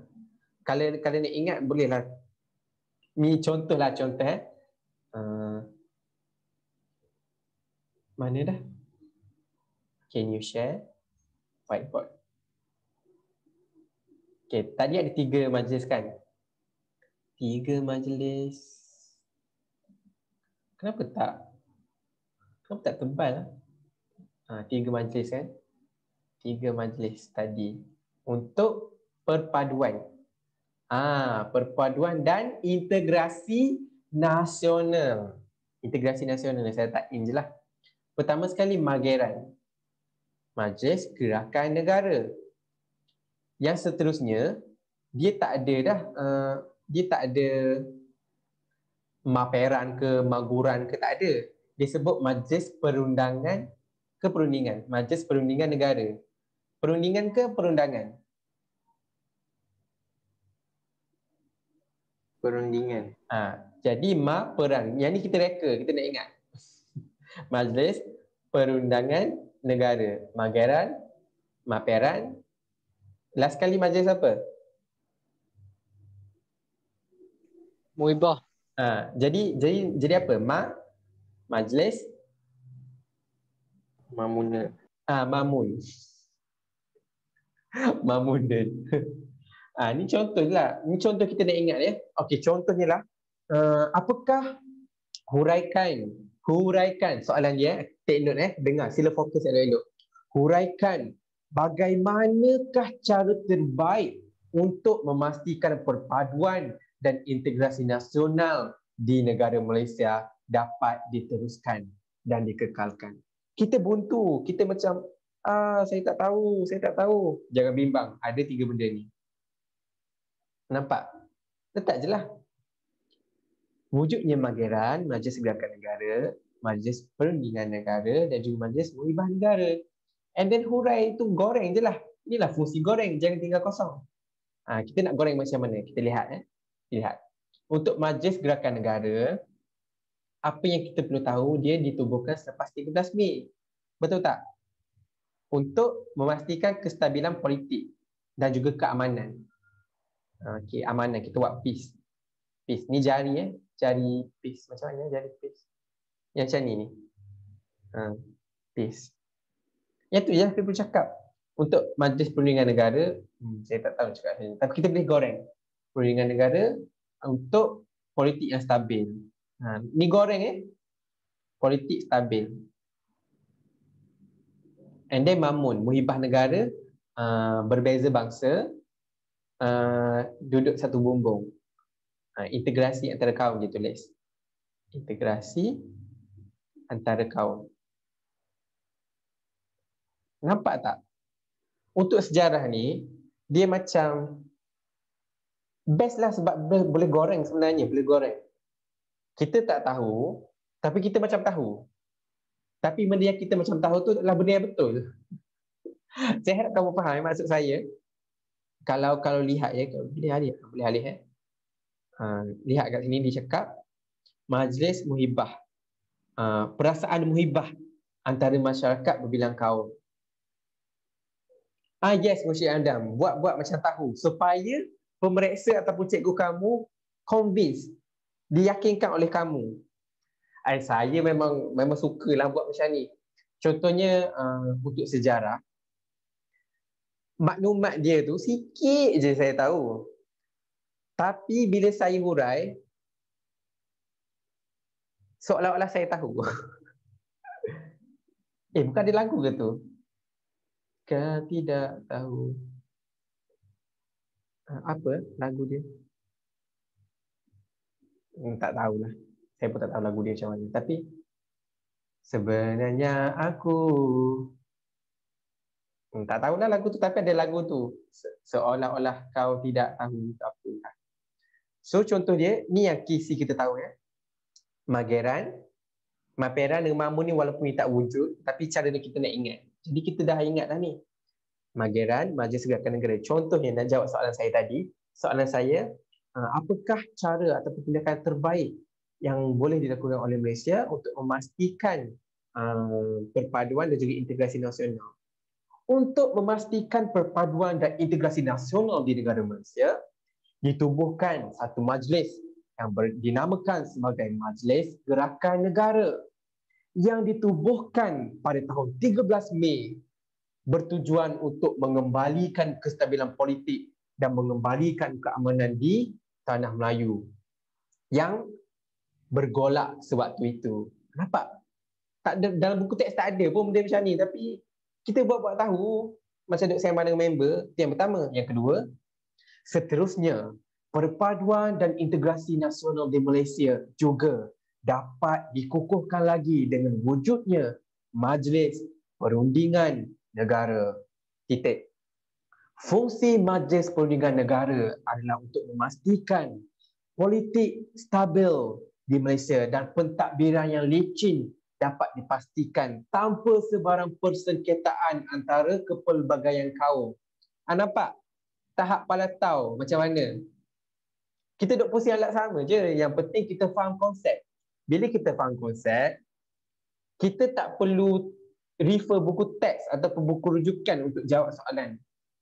Kalau nak ingat bolehlah. Ni contoh. Mana dah? Can you share whiteboard? Okay, tadi ada 3 majlis kan? 3 majlis. Kenapa tak tebal? 3 majlis kan? 3 majlis tadi untuk perpaduan. Perpaduan dan integrasi nasional. Integrasi nasional saya tak in je lah. Pertama sekali Mageran, Majlis Gerakan Negara. Yang seterusnya dia tak ada dah, dia tak ada Maperan ke Maguran ke, tak ada. Dia sebut Majlis Perundangan ke Perundingan, Majlis Perundingan Negara. Perundingan ke perundangan? Perundingan. Jadi Maperan. Yang ni kita reka, kita nak ingat. Majlis Perundangan Negara. Mageran, Maperan. Last kali majlis apa? Muibah. Jadi apa? Majlis Mamuna. Mamun. Mamunan. Ni contoh lah. Ni contoh kita nak ingat ya. Okey, contohnya lah. Apakah huraikan soalan dia, take note dengar, sila fokus elok-elok. Huraikan bagaimanakah cara terbaik untuk memastikan perpaduan dan integrasi nasional di negara Malaysia dapat diteruskan dan dikekalkan. Kita buntu, kita macam saya tak tahu. Jangan bimbang, ada 3 benda ni. Nampak? Letak je lah. Wujudnya Mageran, Majlis Gerakan Negara, Majlis Perundingan Negara dan juga Majlis Muhibah Negara. And then hurai tu goreng je lah. Inilah fungsi goreng, jangan tinggal kosong. Kita nak goreng macam mana? Kita lihat. Lihat. Untuk Majlis Gerakan Negara, apa yang kita perlu tahu, dia ditubuhkan selepas 13 Mei. Betul tak? Untuk memastikan kestabilan politik dan juga keamanan. Okey, amanan, kita buat peace. Peace. Ni jari jari peace. Macam mana jari peace? Yang macam ni. Peace. Yang tu je kita perlu cakap. Untuk Majlis Perundingan Negara, saya tak tahu cakap macam ni. Tapi kita boleh goreng. Perundingan Negara untuk politik yang stabil. Ni goreng politik stabil. And then Mamun, Muhibah Negara, berbeza bangsa, duduk satu bumbung. Integrasi antara kaum dia tulis. Integrasi antara kaum. Nampak tak? Untuk sejarah ni, dia macam best lah sebab boleh goreng sebenarnya, boleh goreng. Kita tak tahu, tapi kita macam tahu. Tapi benda yang kita macam tahu tu adalah benda yang betul. Saya harap kamu faham maksud saya. Kalau lihat kalau boleh alih. Lihat kat sini dia cakap Majlis Muhibah. Perasaan muhibah antara masyarakat berbilang kaum. Yes, Musyid Andam, buat macam tahu supaya pemeriksa ataupun cikgu kamu convince, diyakinkan oleh kamu. Saya memang sukalah buat macam ni. Contohnya untuk sejarah, maklumat dia tu sikit je saya tahu. Tapi bila saya hurai, seolah-olah saya tahu. Bukan ada lagu ke tu? Kau tidak tahu. Apa lagu dia? Tak tahulah. Saya pun tak tahu lagu dia macam mana. Tapi sebenarnya aku tak tahulah lagu tu, tapi ada lagu tu. Seolah-olah kau tidak tahu apa. So contoh dia, ni yang kisi kita tahu Mageran, Maperan dengan Mamun ni walaupun ni tak wujud, tapi cara ni kita nak ingat. Jadi kita dah ingat dah ni. Mageran, Majlis Gerakan Negara. Contohnya nak jawab soalan saya tadi. Soalan saya, apakah cara ataupun tindakan terbaik yang boleh dilakukan oleh Malaysia untuk memastikan perpaduan dan juga integrasi nasional? Untuk memastikan perpaduan dan integrasi nasional di negara Malaysia, ditubuhkan satu majlis yang dinamakan sebagai Majlis Gerakan Negara. yang ditubuhkan pada tahun 13 Mei bertujuan untuk mengembalikan kestabilan politik dan mengembalikan keamanan di tanah Melayu yang bergolak sewaktu itu. Nampak? Tak ada, dalam buku teks tak ada pun benda macam ni, tapi kita buat tahu macam duk sembang dengan member. Itu yang pertama. Yang kedua, seterusnya perpaduan dan integrasi nasional di Malaysia juga dapat dikukuhkan lagi dengan wujudnya Majlis Perundingan Negara. Titik. Fungsi Majlis Perundingan Negara adalah untuk memastikan politik stabil di Malaysia dan pentadbiran yang licin dapat dipastikan tanpa sebarang persengketaan antara kepelbagaian kaum. Nampak? Tahap palatau macam mana? Kita duk pusing alat sama je. Yang penting kita faham konsep. Bila kita faham konsep, kita tak perlu refer buku teks ataupun buku rujukan untuk jawab soalan.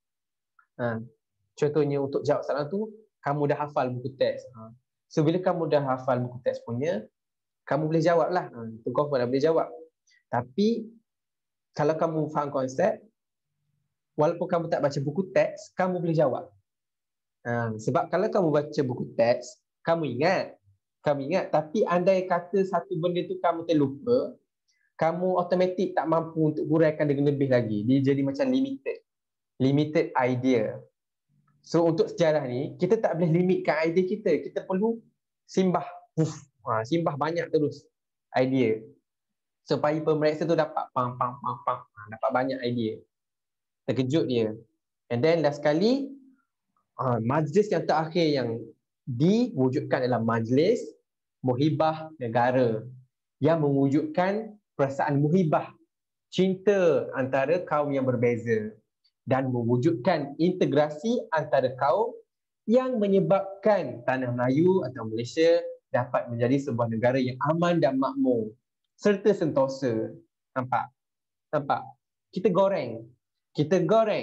Contohnya untuk jawab soalan tu, kamu dah hafal buku teks. So bila kamu dah hafal buku teks punya, kamu boleh jawab lah. Itu kau pun dah boleh jawab. Tapi kalau kamu faham konsep, walaupun kamu tak baca buku teks, kamu boleh jawab. Sebab kalau kamu baca buku teks, kamu ingat. Tapi andai kata satu benda tu kamu terlupa, kamu automatik tak mampu untuk huraikan dengan lebih lagi. Dia jadi macam limited idea. So untuk sejarah ni, kita tak boleh limitkan idea kita. Kita perlu simbah. Simbah banyak terus idea. Supaya pemeriksa tu dapat dapat banyak idea. Terkejut dia. And then last sekali, majlis yang terakhir yang diwujudkan adalah Majlis Muhibah Negara yang mewujudkan perasaan muhibah, cinta antara kaum yang berbeza dan mewujudkan integrasi antara kaum yang menyebabkan tanah Melayu atau Malaysia dapat menjadi sebuah negara yang aman dan makmur serta sentosa. Nampak? Kita goreng. Kita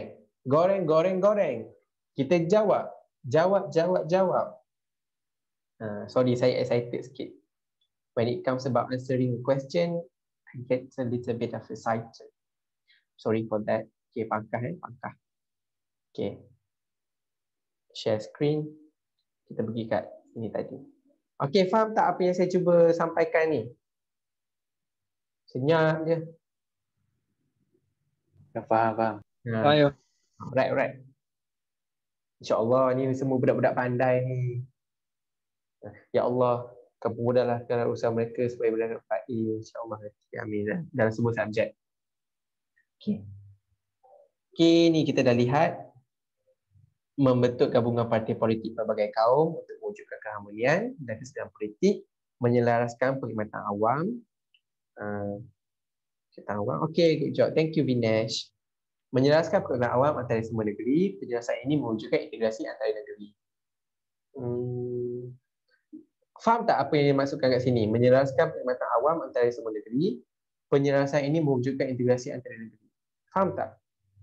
goreng. Kita jawab. Sorry, saya excited sikit. When it comes about answering a question, I get a little bit of excited. Sorry for that. Okay, pangkah. Okay. Share screen. Kita pergi kat sini tadi. Okay, faham tak apa yang saya cuba sampaikan ni? Senyap je. Faham. Ayo. Right. InsyaAllah ni semua budak-budak pandai ni. Ya Allah, kau permudahlah usaha mereka supaya boleh dapat A, insyaAllah. Amin. Dalam semua subjek. Okay, ni kita dah lihat membentuk gabungan parti politik pelbagai kaum untuk mewujudkan keharmonian dan kesejahteraan politik, menyelaraskan perkhidmatan awam. Okay, good job. Thank you, Vinesh. Menyelaraskan perkhidmatan awam antara semua negeri. Penjelasan ini mewujudkan integrasi antara negeri. Faham tak apa yang dimaksudkan kat sini? Menyelaraskan perkhidmatan awam antara semua negeri. Penyelarasan ini mewujudkan integrasi antara negeri. Faham tak?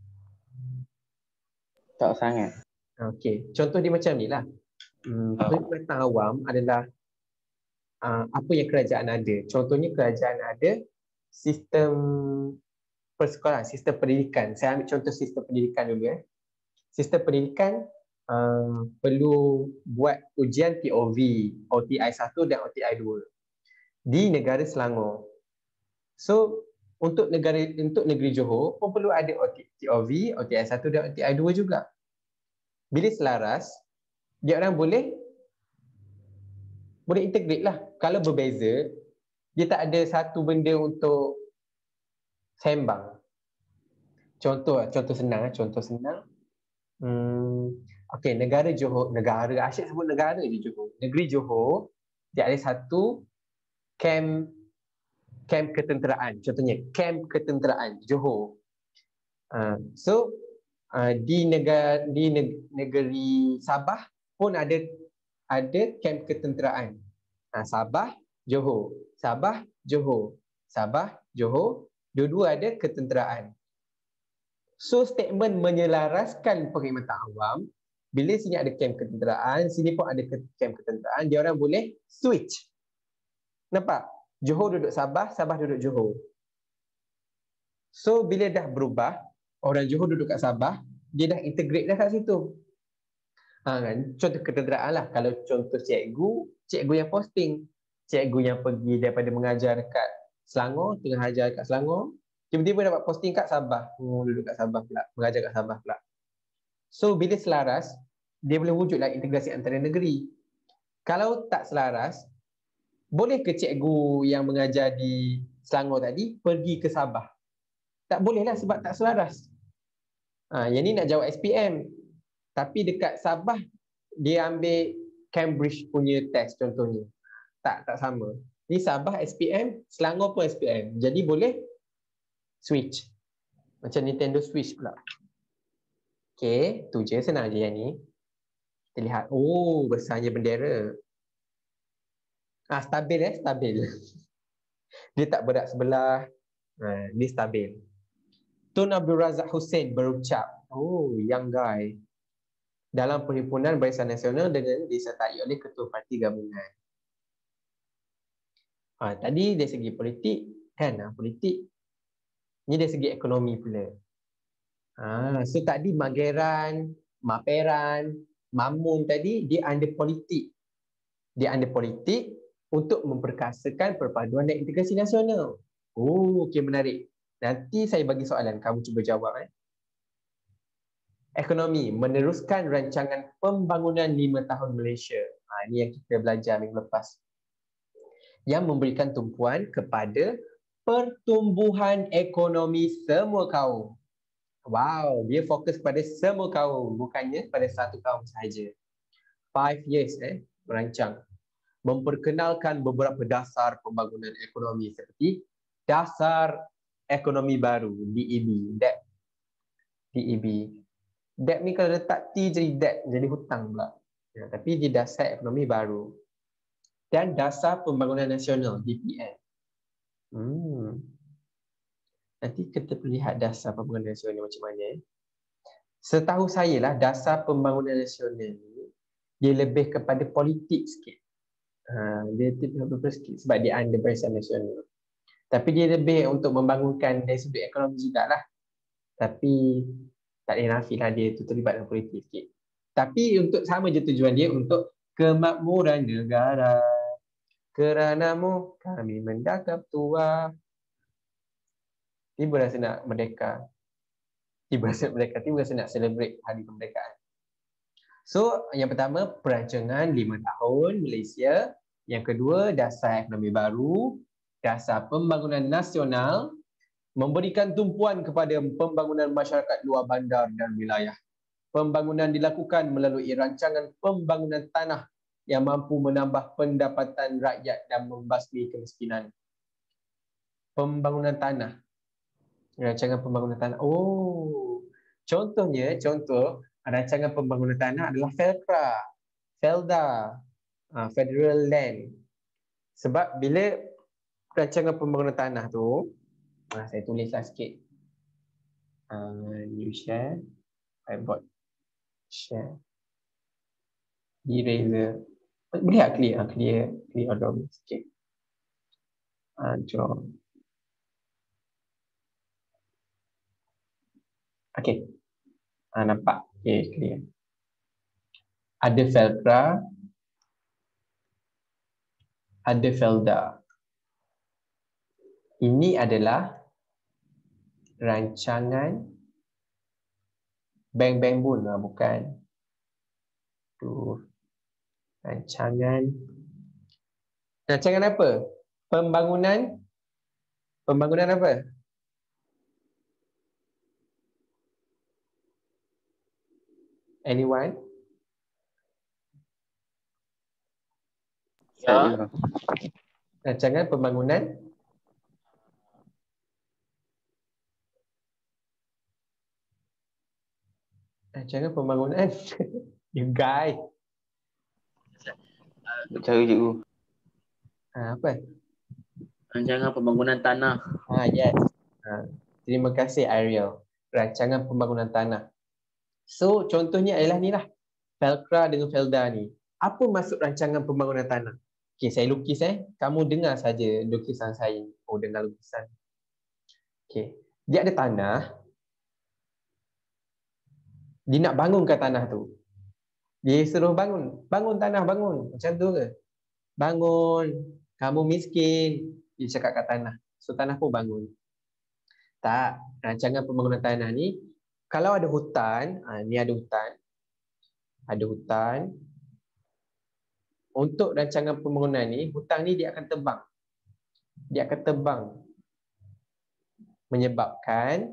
Tak sangat. Okey, contoh dia macam ni lah. Perkhidmatan awam adalah apa yang kerajaan ada. Contohnya kerajaan ada sistem persekolahan, sistem pendidikan. Saya ambil contoh sistem pendidikan dulu. Sistem pendidikan perlu buat ujian TOV, OTI 1 dan OTI 2 di negara Selangor. So untuk negeri Johor pun perlu ada TOV, OTI 1 dan OTI 2 juga. Bila selaras, dia orang boleh integrate lah. Kalau berbeza, dia tak ada satu benda untuk sembang. Contoh senang. Okey, negara Johor, asyik sebut negara je Johor. Negeri Johor, dia ada satu kem ketenteraan. Contohnya, kem ketenteraan Johor. Di negeri Sabah pun ada kem ketenteraan. Sabah, Johor. Dua-dua ada ketenteraan. So statement menyelaraskan perkhidmatan awam, bila sini ada kem ketenteraan, sini pun ada kem ketenteraan, dia orang boleh switch. Nampak? Johor duduk Sabah, Sabah duduk Johor. So bila dah berubah, orang Johor duduk kat Sabah, dia dah integrate dah kat situ. Kan? Contoh kederaan lah. Kalau contoh cikgu yang posting. Cikgu yang pergi daripada mengajar dekat Selangor, tengah ajar kat Selangor, tiba-tiba dapat posting kat Sabah. Duduk kat Sabah pula, mengajar kat Sabah pula. So bila selaras, dia boleh wujudlah integrasi antara negeri. Kalau tak selaras, boleh ke cikgu yang mengajar di Selangor tadi pergi ke Sabah? Tak boleh lah sebab tak selaras. Yang ni nak jawab SPM. Tapi dekat Sabah, dia ambil Cambridge punya test contohnya. Tak sama. Ni Sabah SPM, Selangor pun SPM. Jadi boleh switch. Macam Nintendo Switch pula. Okay, tu je, senang je yang ni. Kita lihat, besarnya bendera. Stabil stabil. Dia tak berat sebelah. Dia stabil. Tun Abdul Razak Hussein berucap, young guy. Dalam Perhimpunan Barisan Nasional dengan disertai oleh Ketua Parti Gabungan. Tadi dari segi politik, kan? Politik. Ini dari segi ekonomi pula. So tadi Mageran, Maperan, Mamun tadi, dia under politik. Dia under politik untuk memperkasakan perpaduan dan integrasi nasional. Okey, menarik. Nanti saya bagi soalan, kamu cuba jawab. Ekonomi, meneruskan rancangan pembangunan 5 tahun Malaysia. Ini yang kita belajar minggu lepas. Yang memberikan tumpuan kepada pertumbuhan ekonomi semua kaum. Wow, dia fokus pada semua kaum, bukannya pada satu kaum sahaja. 5 years merancang. Memperkenalkan beberapa dasar pembangunan ekonomi seperti dasar ekonomi baru, DEB. DEB. Debt ni kalau letak T jadi debt, jadi hutang pula. Tapi dia dasar ekonomi baru. Dan dasar pembangunan nasional, DPN. Nanti kita lihat dasar pembangunan nasional macam mana. Setahu saya lah, dasar pembangunan nasional ni, dia lebih kepada politik sikit. Dia lebih sikit sebab dia under Barisan Nasional. Tapi dia lebih untuk membangunkan dari sudut ekonomi jugalah. Tapi tak boleh nafilah dia tu terlibat dengan politik sikit. Tapi untuk sama je tujuan dia untuk kemakmuran negara. Keranamu kami mendakap tua. Tiba rasa nak merdeka. Tiba rasa nak celebrate hari kemerdekaan. So, yang pertama, perancangan 5 tahun Malaysia. Yang kedua, dasar ekonomi baru. Dasar pembangunan nasional. Memberikan tumpuan kepada pembangunan masyarakat luar bandar dan wilayah. Pembangunan dilakukan melalui rancangan pembangunan tanah yang mampu menambah pendapatan rakyat dan membasmi kemiskinan. Pembangunan tanah. Rancangan pembangunan tanah. Contoh rancangan pembangunan tanah adalah FELDA, Federal Land. Sebab bila rancangan pembangunan tanah tu, saya tulislah sikit. New share, whiteboard, share, eraser. Boleh tak clear order sikit. Draw. Okay. Nampak? Okay, clear. Ada FELDA, ada FELDA. Ini adalah rancangan bank pun bukan. Rancangan apa? Pembangunan apa? Anyone? Ya. Rancangan pembangunan you guys. Cara cikgu. Apa? Rancangan pembangunan tanah. Yes. Terima kasih Ariel. Rancangan pembangunan tanah. So, contohnya ialah ni lah. FELCRA dengan FELDA ni. Apa maksud rancangan pembangunan tanah? Okey, saya lukis Kamu dengar saja lukisan saya. Oh, dengar lukisan. Okey. Dia ada tanah. Dia nak bangunkan tanah tu. Dia suruh bangun. Bangun tanah, bangun. Macam tu ke? Bangun. Kamu miskin. Dia cakap kat tanah. So, tanah pun bangun. Tak. Rancangan pembangunan tanah ni, kalau ada hutan, ni ada hutan. Ada hutan. Untuk rancangan pembangunan ni, hutan ni dia akan tebang. Dia akan tebang. Menyebabkan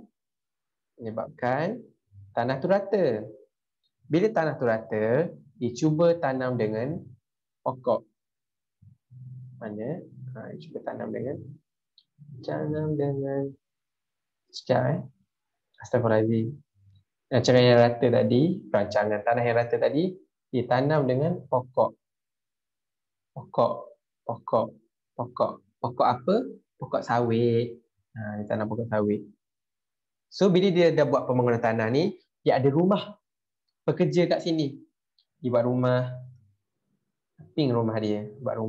tanah tu rata. Bila tanah tu rata, dia cuba tanam dengan pokok. Mana? Dia cuba tanam dengan sekejap Astagfirullahaladzim. Rancangan yang rata tadi, rancangan tanah yang rata tadi, ditanam dengan pokok. Pokok apa? Pokok sawit. Dia tanam pokok sawit. So, bila dia dah buat pembangunan tanah ni, dia ada rumah pekerja kat sini. Dia buat rumah. Ping rumah dia. Buat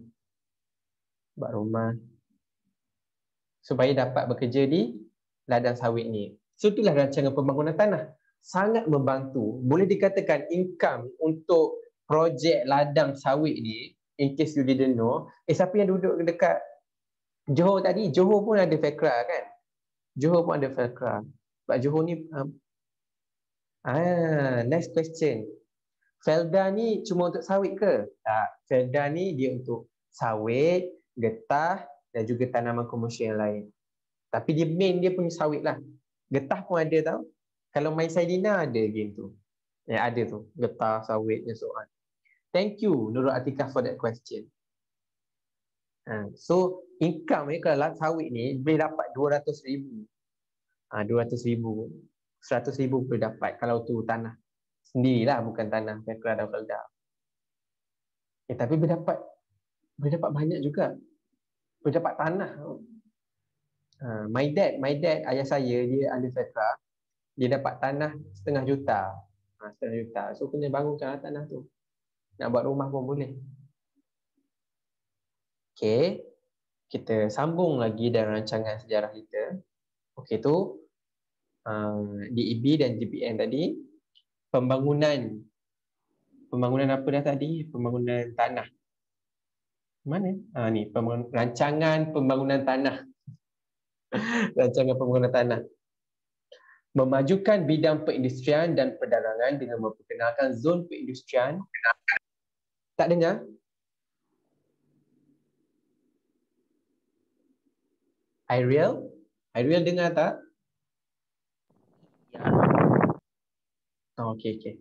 rumah. Supaya dapat bekerja di ladang sawit ni. So, itulah rancangan pembangunan tanah. Sangat membantu. Boleh dikatakan income untuk projek ladang sawit ni, in case you didn't know, siapa yang duduk dekat Johor tadi? Johor pun ada FECRA kan? Johor pun ada FECRA. Sebab Johor ni... next question. Felda ni cuma untuk sawit ke? Tak. Felda ni dia untuk sawit, getah dan juga tanaman komersial yang lain. Tapi dia main dia punya sawit lah. Getah pun ada tau. Kalau main Saidina ada game tu. Ada tu. Getah, sawit dan so on. Thank you Nurul Atikah for that question. So income ni kalau sawit ni boleh dapat 200,000. 200,000. 100,000 boleh dapat kalau tu tanah sendirilah, bukan tanah FECRA dan Felda. Tapi boleh dapat banyak juga. Boleh dapat tanah. My dad, ayah saya, dia ahli FECRA. Dia dapat tanah 500,000. 500,000. So kena bangunkan tanah tu. Nak buat rumah pun boleh. Okey. Kita sambung lagi dalam rancangan sejarah kita. Okey tu DEB dan GPN tadi. Pembangunan apa dah tadi? Pembangunan tanah. Mana? Ni rancangan pembangunan tanah. Rancangan pembangunan tanah. Memajukan bidang perindustrian dan perdagangan dengan memperkenalkan zon perindustrian. Tak dengar? Ariel dengar tak? Okey.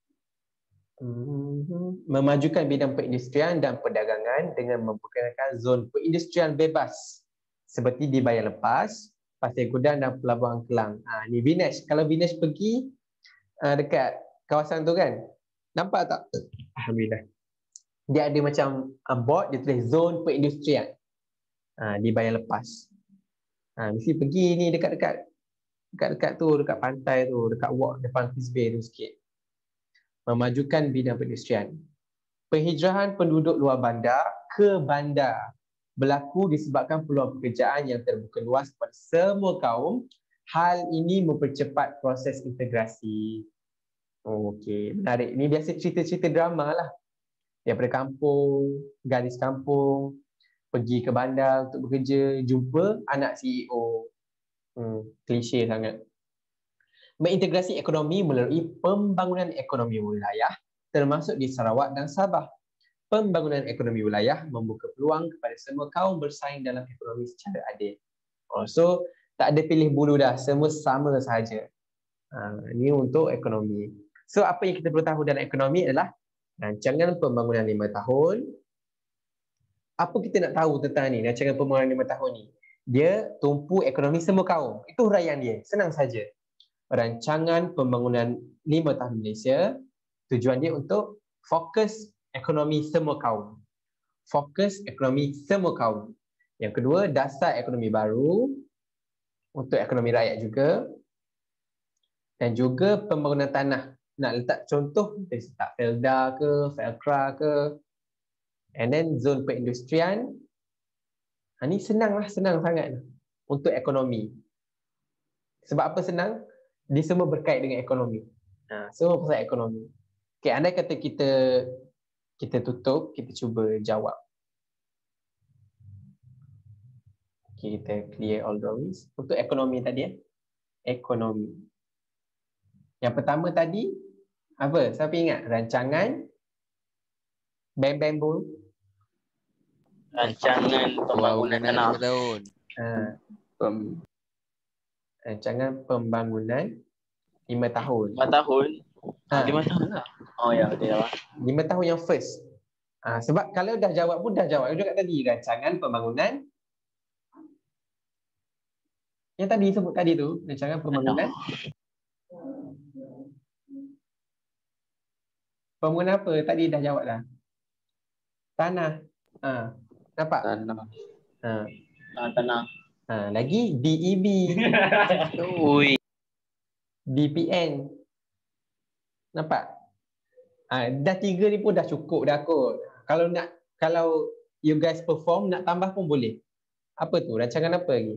Memajukan bidang perindustrian dan perdagangan dengan memperkenalkan zon perindustrian bebas seperti di Bayan Lepas, Pasir Gudang dan Pelabuhan Kelang. Ni Vinesh. Kalau Vinesh pergi dekat kawasan tu kan, nampak tak? Alhamdulillah. Dia ada macam board, dia tulis zon perindustrian di Bayan Lepas. Mesti pergi ni dekat-dekat tu, dekat pantai tu, dekat walk depan Peace Bay tu sikit. Memajukan bidang perindustrian. Penghijrahan penduduk luar bandar ke bandar berlaku disebabkan peluang pekerjaan yang terbuka luas kepada semua kaum. Hal ini mempercepat proses integrasi. Okey, menarik. Ini biasa cerita-cerita drama lah. Daripada kampung, gadis kampung, pergi ke bandar untuk bekerja, jumpa anak CEO. Klise sangat. Mengintegrasi ekonomi melalui pembangunan ekonomi wilayah termasuk di Sarawak dan Sabah. Pembangunan ekonomi wilayah membuka peluang kepada semua kaum bersaing dalam ekonomi secara adil. So, tak ada pilih bulu dah, semua sama sahaja. Ini untuk ekonomi. So, apa yang kita perlu tahu dalam ekonomi adalah rancangan pembangunan 5 tahun. Apa kita nak tahu tentang ni, rancangan pembangunan 5 tahun ni? Dia tumpu ekonomi semua kaum. Itu huraian dia, senang saja. Rancangan pembangunan 5 tahun Malaysia, tujuan dia untuk fokus ekonomi semua kaum. Fokus ekonomi semua kaum. Yang kedua, dasar ekonomi baru untuk ekonomi rakyat juga. Dan juga pembangunan tanah. Nak letak contoh, kita letak Felda ke, Felcra ke. And then zon perindustrian. Ni senang sangat untuk ekonomi. Sebab apa senang? Dia semua berkait dengan ekonomi. Semua pasal ekonomi. Okay, andai kata kita tutup, kita cuba jawab. Okay, kita clear all drawings. Untuk ekonomi tadi ekonomi. Yang pertama tadi apa? Siapa ingat? Rancangan Bang Bol. Rancangan pembangunan tanah. 5 tahun. Rancangan pembangunan 5 tahun. 5 tahun. 5 tahun lah. Oh ya, betul lah. 5 tahun yang first. Sebab kalau dah jawab pun dah jawab juga tadi. Rancangan pembangunan. Yang tadi sebut tadi tu. Rancangan pembangunan. Pembangunan apa? Tadi dah jawab dah. Tanah. Nampak? Tanah. Tanah. Lagi DEB. Ui. DPN. Nampak? Dah 3 ni pun dah cukup dah kot. Kalau you guys perform, nak tambah pun boleh. Apa tu? Rancangan apa lagi?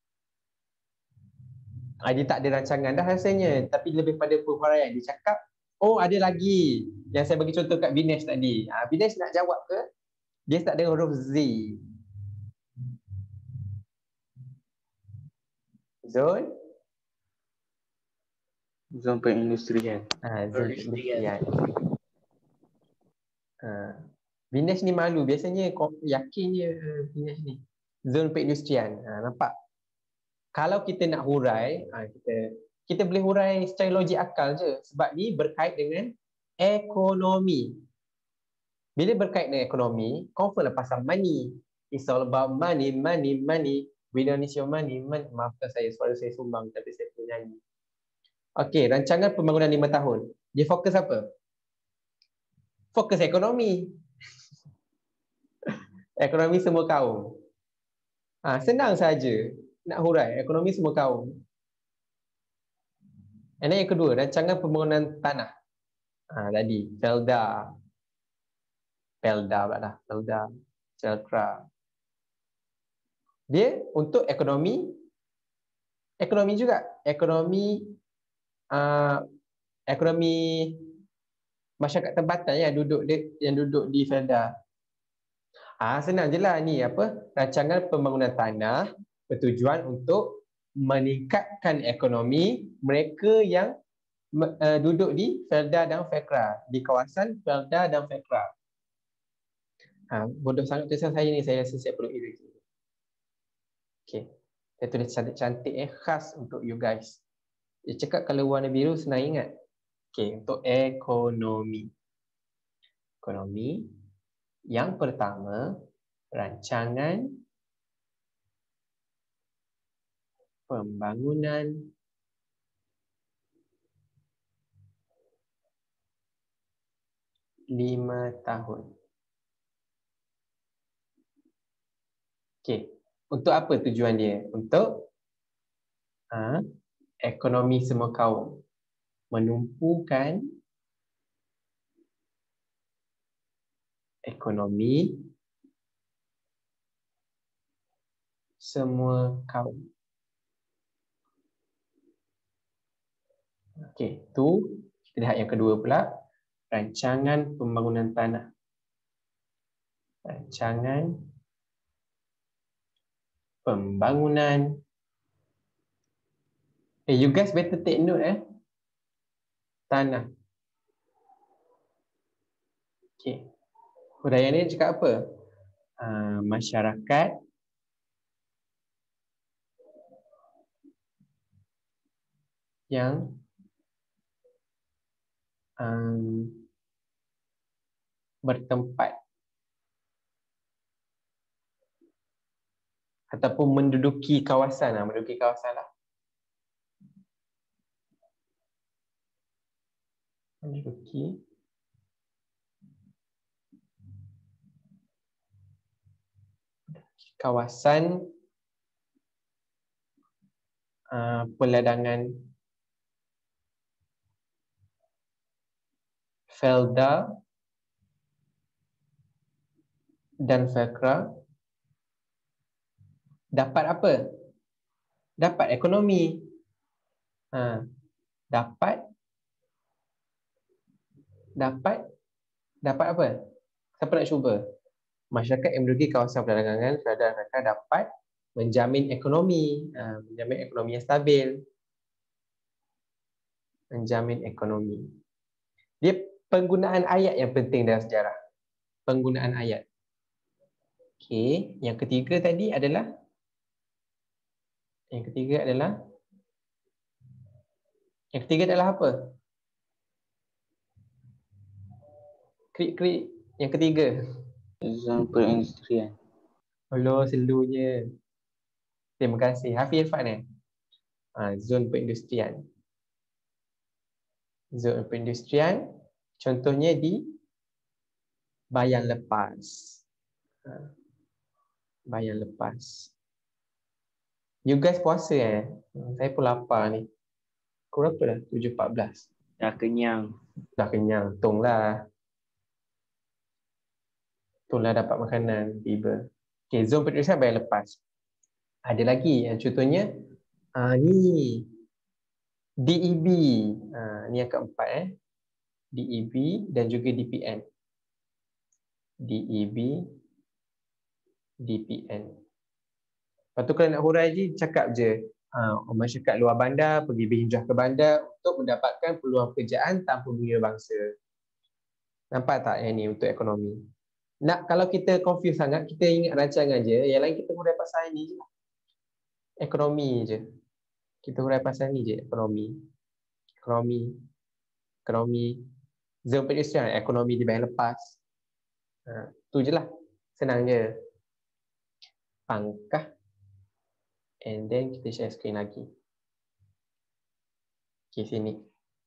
Dia tak ada rancangan dah rasanya. Tapi lebih pada perhuraian. Dia cakap, oh ada lagi. Yang saya bagi contoh kat Vinesh tadi. Vinesh nak jawab ke? Dia start dengan huruf Z. Zon perindustrian. Zon perindustrian. Vinesh ni malu. Biasanya yakin je Vinesh ni. Zon perindustrian. Nampak? Kalau kita nak hurai, kita boleh hurai secara logik akal je. Sebab ni berkait dengan ekonomi. Bila berkait dengan ekonomi, confirm lah pasal money. It's all about money, money, money. We don't need your money, money. Maafkan saya, suara saya sumbang tapi saya pun nyanyi. Okey, rancangan pembangunan 5 tahun. Dia fokus apa? Fokus ekonomi. Ekonomi semua kaum. Senang saja nak hurai ekonomi semua kaum. And then yang kedua, rancangan pembangunan tanah. Tadi, Felda pula dah. Celtra. Dia untuk ekonomi juga. Ekonomi masyarakat tempatan yang duduk di Felda. Senang je lah ni rancangan pembangunan tanah bertujuan untuk meningkatkan ekonomi mereka yang duduk di Felda dan Fekra, di kawasan Felda dan Fekra. Bodoh sangat tulisan saya ni, saya rasa saya perlu erase. Okey. Saya tulis cantik-cantik khas untuk you guys. Dia cakap kalau warna biru senang ingat. Okey, untuk ekonomi. Ekonomi yang pertama, rancangan pembangunan 5 tahun. Okey, untuk apa tujuan dia? Untuk ekonomi semua kaum. Menumpukan ekonomi semua kaum. Okey, tu kita lihat yang kedua pula, rancangan pembangunan tanah. Rancangan pembangunan. You guys better take note tanah. Okey. Huraian ni cakap apa? Masyarakat yang bertempat ataupun menduduki kawasan lah. Menduduki kawasan peladangan Felda dan Fakra dapat apa? Dapat ekonomi. Dapat apa? Siapa nak cuba? Masyarakat yang menduduki kawasan perdagangan kerajaan mereka dapat menjamin ekonomi, menjamin ekonomi yang stabil. Menjamin ekonomi. Dia penggunaan ayat yang penting dalam sejarah. Penggunaan ayat. Okey, yang ketiga adalah apa? Krik-krik. Yang ketiga. Zon perindustrian. Allah, selalunya. Terima kasih. Hafiz Irfan zon perindustrian. Zon perindustrian contohnya di Bayan Lepas. Bayan Lepas. You guys puasa Saya pun lapar ni. Pukul berapa dah? 7.14. Dah kenyang. Dah kenyang. Tunglah dapat makanan tiba. Okay, zon perindustrian Bayan Lepas. Ada lagi yang contohnya ni DEB. Ni yang keempat DEB dan juga DPN. DEB, DPN. Lepas tu kalau nak hurai je, cakap je masyarakat luar bandar pergi berhijrah ke bandar untuk mendapatkan peluang pekerjaan tanpa bunga bangsa. Nampak tak yang ni untuk ekonomi? Kalau kita confuse sangat, kita ingat rancangan je, yang lain kita hurai pasal ni je lah. Ekonomi je. Kita hurai pasal ni je, ekonomi. Zon perindustrian, ekonomi di Bayan Lepas. Tu je lah. Senang je. Pangkah. And then kita share screen lagi. Okay, sini.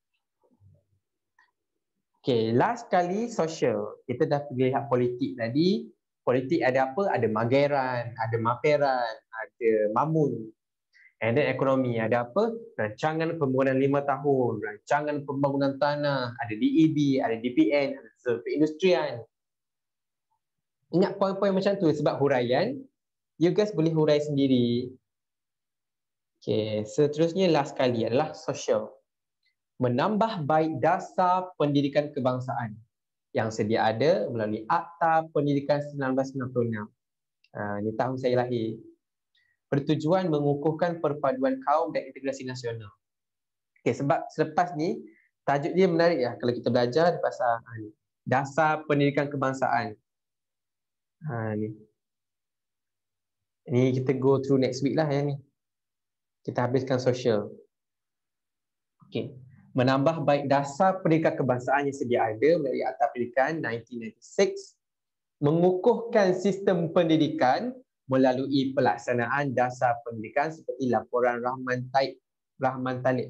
Okay, last kali social. Kita dah lihat politik tadi. Politik ada apa? Ada Mageran, ada Maperan, ada Mamun. And then ekonomi ada apa? Rancangan pembangunan 5 tahun, rancangan pembangunan tanah, ada DEB, ada DPN, ada zon perindustrian. Ingat poin-poin macam tu sebab huraian. You guys boleh hurai sendiri. Okay, seterusnya last kali adalah social. Menambah baik dasar pendidikan kebangsaan yang sedia ada melalui Akta Pendidikan 1996. Ini tahun saya lahir. Bertujuan mengukuhkan perpaduan kaum dan integrasi nasional. Okay, sebab selepas ni, tajuk dia menarik ya kalau kita belajar di pasal dasar pendidikan kebangsaan. Ini kita go through next week lah yang ni. Kita habiskan social. Okay. Menambah baik dasar pendidikan kebangsaan yang sedia ada melalui Akta Pendidikan 1996, mengukuhkan sistem pendidikan melalui pelaksanaan dasar pendidikan seperti laporan Rahman Talib.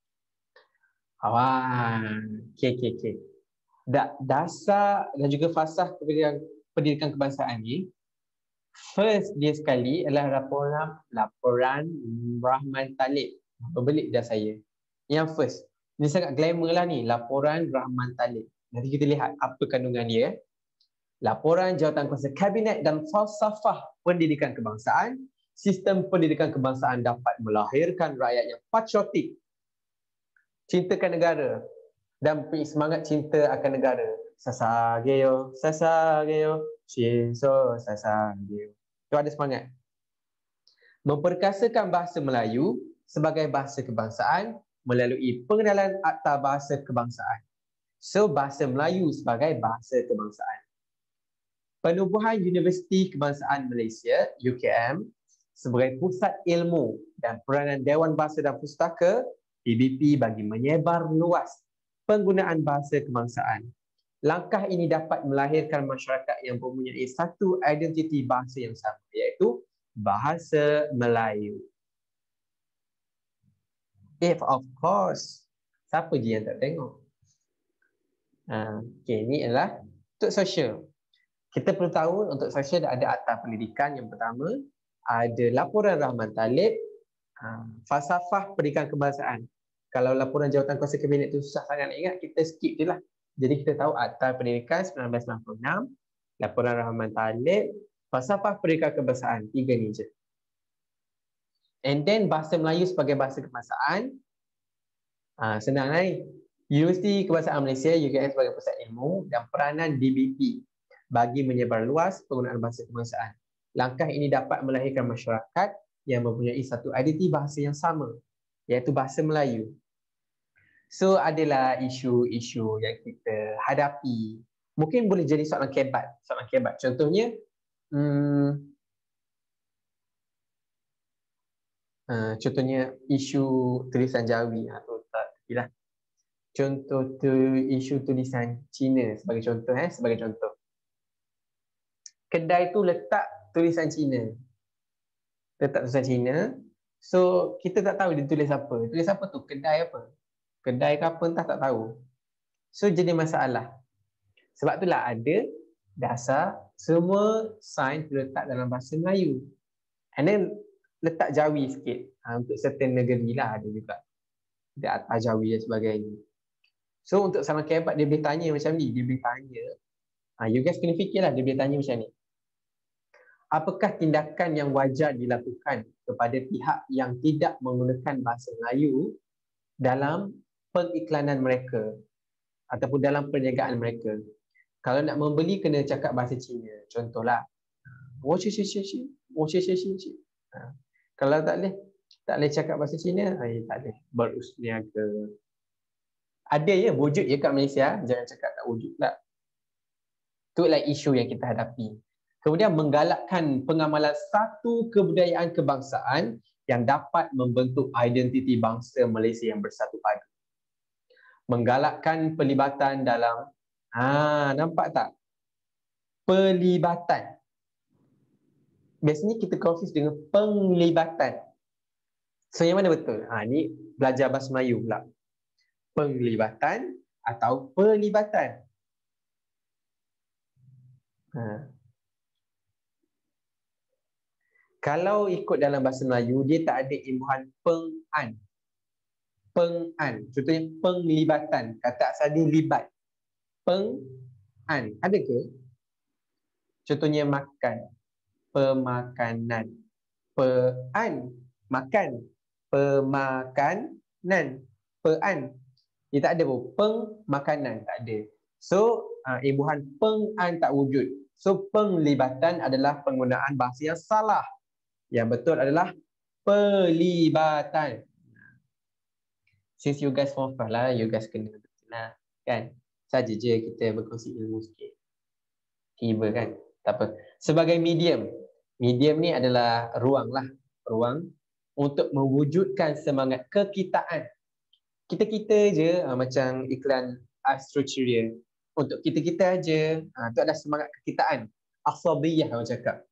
Okay. Dasar dan juga fasah pendidikan kebangsaan ni, first dia sekali adalah laporan Rahman Talib. Berbelit dah saya. Yang first. Ini sangat glamour lah ni, laporan Rahman Talib. Nanti kita lihat apa kandungan dia. Laporan Jawatankuasa Kabinet dan Falsafah Pendidikan Kebangsaan. Sistem pendidikan kebangsaan dapat melahirkan rakyat yang patriotik, cintakan negara dan punya semangat cinta akan negara. Sasageyo, Shinso, Sasageyo. Itu ada semangat. Memperkasakan bahasa Melayu sebagai bahasa kebangsaan melalui pengenalan Akta Bahasa Kebangsaan. So, bahasa Melayu sebagai bahasa kebangsaan. Penubuhan Universiti Kebangsaan Malaysia, UKM, sebagai pusat ilmu dan peranan Dewan Bahasa dan Pustaka, PBP bagi menyebar luas penggunaan bahasa kebangsaan. Langkah ini dapat melahirkan masyarakat yang mempunyai satu identiti bahasa yang sama, iaitu bahasa Melayu. If of course, siapa je yang tak tengok? Okay, ini adalah untuk sosial. Kita perlu tahu untuk sosial ada Akta Pendidikan yang pertama, ada laporan Rahman Talib, falsafah pendidikan kebangsaan. Kalau laporan Jawatankuasa Kabinet itu susah sangat nak ingat, kita skip je lah. Jadi kita tahu Akta Pendidikan 1996, Laporan Rahman Talib, falsafah perikah kebahasaan, 3 ni je. And then bahasa Melayu sebagai bahasa kebangsaan, senang ni. Universiti Kebahasaan Malaysia UKM sebagai pusat ilmu dan peranan DBP bagi menyebar luas penggunaan bahasa kebangsaan. Langkah ini dapat melahirkan masyarakat yang mempunyai satu identiti bahasa yang sama, iaitu bahasa Melayu. So adalah isu-isu yang kita hadapi. Mungkin boleh jadi soalan kebat. Contohnya, contohnya isu tulisan Jawi atau tak lah. Contoh isu tulisan Cina sebagai contoh. Kedai tu letak tulisan Cina. So kita tak tahu dia tulis apa. Tulis apa tu? Kedai apa? Kedai ke apa entah tak tahu. So jadi masalah. Sebab itulah ada dasar semua sign terletak dalam bahasa Melayu. And then letak Jawi sikit. Untuk certain negeri lah ada juga. Dia atas Jawi dan sebagainya. So untuk salam kebat dia boleh tanya macam ni. Dia boleh tanya. You guys kena fikirlah dia boleh tanya macam ni. Apakah tindakan yang wajar dilakukan kepada pihak yang tidak menggunakan bahasa Melayu dalam pengiklanan mereka ataupun dalam perniagaan mereka? Kalau nak membeli kena cakap bahasa Cina. Contohlah. Kalau tak boleh cakap bahasa Cina, tak boleh berusniaga. Ada ya, wujud ya kat Malaysia. Jangan cakap tak wujud pula. Itulah isu yang kita hadapi. Kemudian menggalakkan pengamalan satu kebudayaan kebangsaan yang dapat membentuk identiti bangsa Malaysia yang bersatu padu. Menggalakkan pelibatan dalam, nampak tak? Pelibatan. Biasanya kita confuse dengan penglibatan. So yang mana betul? Ni belajar bahasa Melayu pula. Penglibatan atau pelibatan. Kalau ikut dalam bahasa Melayu, dia tak ada imbuhan peng-an. Peng-an. Contohnya penglibatan. Kata asal dia libat. Peng-an. Ada ke? Contohnya makan. Pemakanan. Pe-an. Makan. Pemakanan. Pe-an. Dia tak ada pun. Peng-makanan. Tak ada. So, imbuhan peng-an tak wujud. So, penglibatan adalah penggunaan bahasa yang salah. Yang betul adalah pelibatan. Since you guys form 5 lah, you guys kena betul lah. Kan? Saja je kita berkongsi ilmu sikit. Tiba kan? Tak apa. Sebagai medium. Medium ni adalah ruang lah. Ruang untuk mewujudkan semangat kekitaan. Kita-kita je macam iklan Astroceria. Untuk kita-kita aja. Itu adalah semangat kekitaan. Asabiyah orang cakap.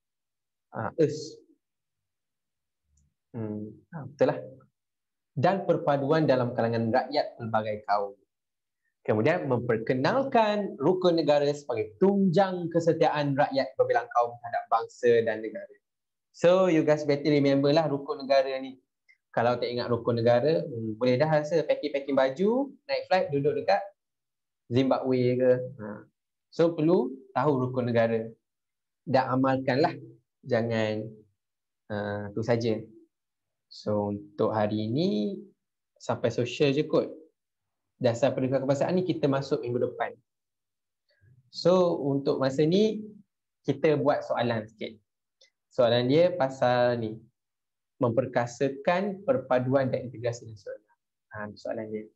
Betul lah. Dan perpaduan dalam kalangan rakyat pelbagai kaum. Kemudian memperkenalkan rukun negara sebagai tunjang kesetiaan rakyat berbilang kaum terhadap bangsa dan negara. So you guys better remember lah rukun negara ni. Kalau tak ingat rukun negara, boleh dah rasa packing baju, naik flight, duduk dekat Zimbabwe ke. So perlu tahu rukun negara. Dan amalkanlah. Jangan tu saja. So untuk hari ini sampai sosial je kot. Dasar pendidikan kebangsaan ni kita masuk minggu depan. So untuk masa ni kita buat soalan sikit. Soalan dia pasal ni. Memperkasakan perpaduan dan integrasi nasional. Soalan dia.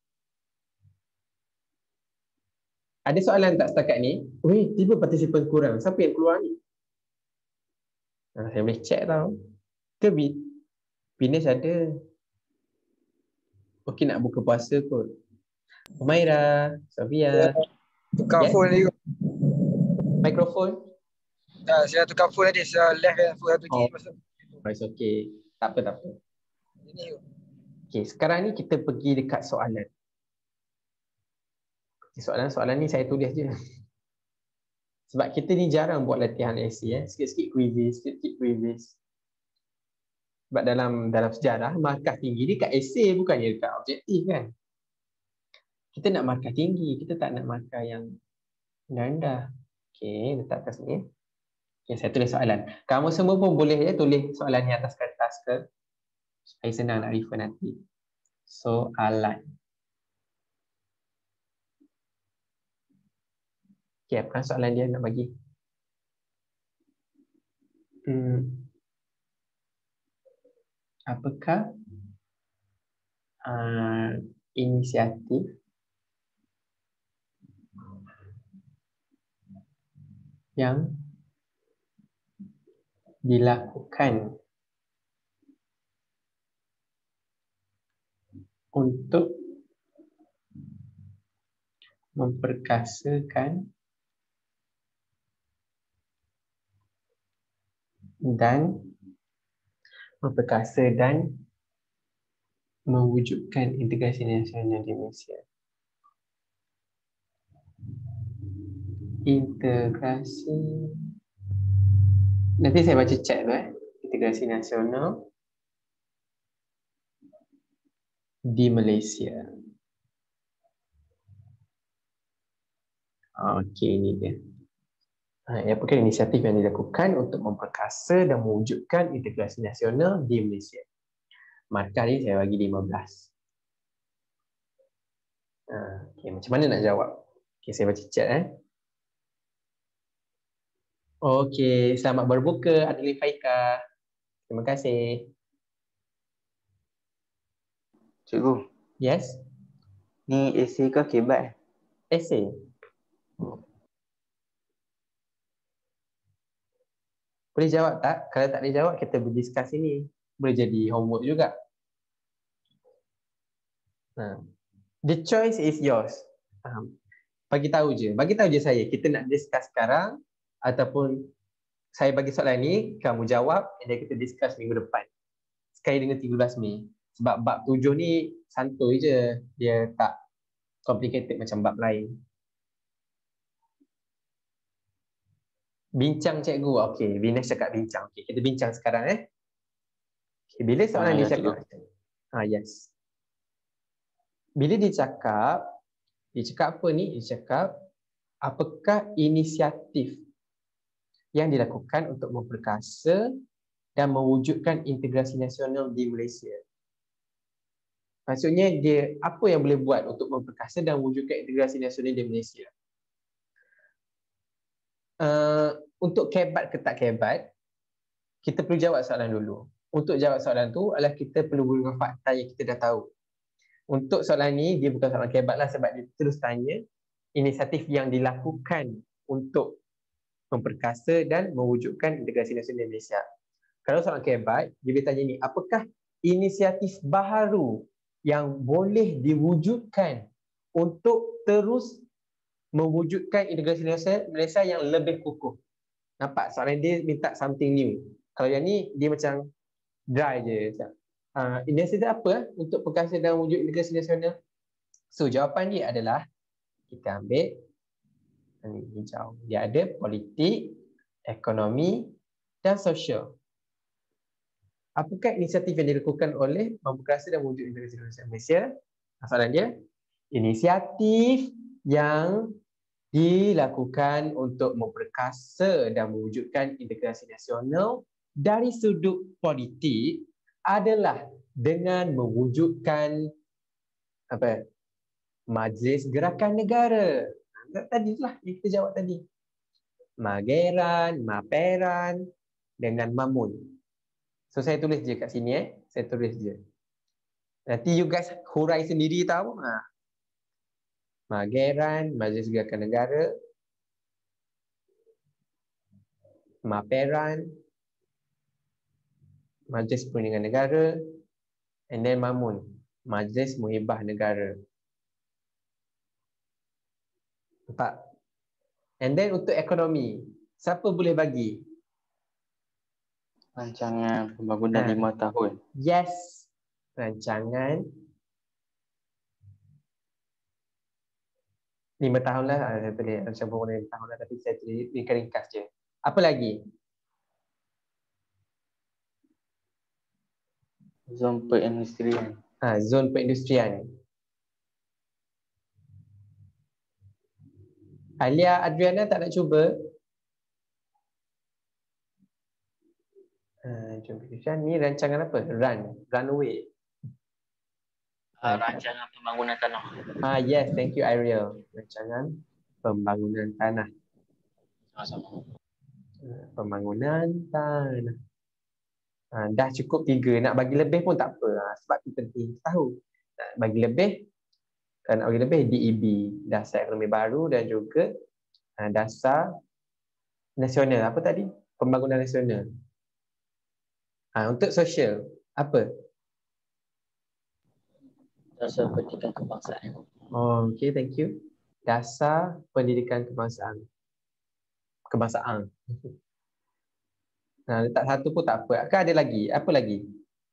Ada soalan tak setakat ni? Tiba partisipan kurang. Siapa yang keluar ni? Saya boleh check tau. Ke Finish ada. Okey nak buka puasa kot. Umaira, Sofia. Tukar phone tadi. Mikrofon. Saya tukar phone tadi. Saya left phone 1G masuk. It's okay. Tak apa. Ini. Okey, sekarang ni kita pergi dekat soalan. Soalan ni saya tulis je. Sebab kita ni jarang buat latihan essay. Sikit-sikit quizzes. Sebab dalam sejarah, markah tinggi dekat essay bukannya dekat objektif kan. Kita nak markah tinggi, kita tak nak markah yang rendah. Okey, letak kat sini. Okey, saya tulis soalan. Kamu semua pun boleh tulis soalan ni atas kertas ke? Supaya senang nak refer nanti. Soalan. Okey, apa soalan dia nak bagi? Apakah inisiatif yang dilakukan untuk memperkasakan dan mewujudkan integrasi nasional di Malaysia. Integrasi, nanti saya baca chat tu integrasi nasional di Malaysia. Okey, ini dia. Apakah inisiatif yang dilakukan untuk memperkasa dan mewujudkan integrasi nasional di Malaysia? Markah ni saya bagi 15. Okey, macam mana nak jawab? Okey, saya baca chat Okey, selamat berbuka Adli Faika. Terima kasih. Cikgu, Yes, ni esei ke kebat? essay. Boleh jawab tak? Kalau tak boleh jawab, kita berdiskus ini. Boleh jadi homework juga. The choice is yours. Bagi tahu je saya. Kita nak discuss sekarang ataupun saya bagi soalan ni, kamu jawab dan kita discuss minggu depan. Sekali dengan 13 Mei. Sebab bab 7 ni santuy je. Dia tak complicated macam bab lain. Bincang cikgu. Okey, Vinesh cakap bincang. Okey, kita bincang sekarang Okay, bila soalan dia cakap yes. Bila dia cakap apa ni? Dia cakap apakah inisiatif yang dilakukan untuk memperkasa dan mewujudkan integrasi nasional di Malaysia. Maksudnya dia apa yang boleh buat untuk memperkasa dan mewujudkan integrasi nasional di Malaysia. Untuk kebat ke tak kebat, kita perlu jawab soalan dulu. Untuk jawab soalan tu adalah kita perlu guna fakta yang kita dah tahu. Untuk soalan ni dia bukan soalan kebat lah sebab dia terus tanya inisiatif yang dilakukan untuk memperkasa dan mewujudkan integrasi nasional di Malaysia. Kalau soalan kebat, dia boleh tanya ni, apakah inisiatif baharu yang boleh diwujudkan untuk terus mewujudkan integrasi nasional Malaysia yang lebih kukuh. Nampak soalan dia minta something new. Kalau yang ni dia macam dry je. Inisiatif apa untuk perkasa dan wujud integrasi nasional? So jawapan dia adalah kita ambil ni hijau. Dia ada politik, ekonomi dan sosial. Apakah inisiatif yang dilakukan oleh memperkasa dan wujud integrasi nasional Malaysia? Soalan dia, inisiatif yang dilakukan untuk memperkasa dan mewujudkan integrasi nasional dari sudut politik adalah dengan mewujudkan Majlis Gerakan Negara. Tadilah yang kita jawab tadi. Mageran, Maperan dengan Mamun. So saya tulis je kat sini saya tulis je. Nanti you guys hurai sendiri tahu. Mageran, Majlis Gerakan Negara, Maperan, Majlis Perundingan Negara, and then Mamun, Majlis Muhibah Negara. Nampak? And then untuk ekonomi, siapa boleh bagi? Rancangan pembangunan 5 tahun. Yes, rancangan 5 tahun lah, saya tulis macam pembangunan 5 tahun lah, tapi saya tulis ringkas je. Apa lagi? Zon perindustrian. Zon perindustrian. Alia Adriana tak nak cuba? Rancangan pendidikan ni rancangan apa? Runway. Rancangan pembangunan tanah. Yes, thank you Ariel. Rancangan pembangunan tanah. Sama-sama. Pembangunan tanah. Dah cukup 3. Nak bagi lebih pun tak apa. Sebab itu penting tahu. Nak bagi lebih, kalau nak bagi lebih DEB, Dasar Ekonomi Baru, dan juga Dasar Nasional. Apa tadi? Pembangunan Nasional. Untuk sosial, apa? Dasar pendidikan kebangsaan. Okay, thank you. Dasar Pendidikan Kebangsaan. Letak satu pun tak apa. Kan ada lagi? Apa lagi?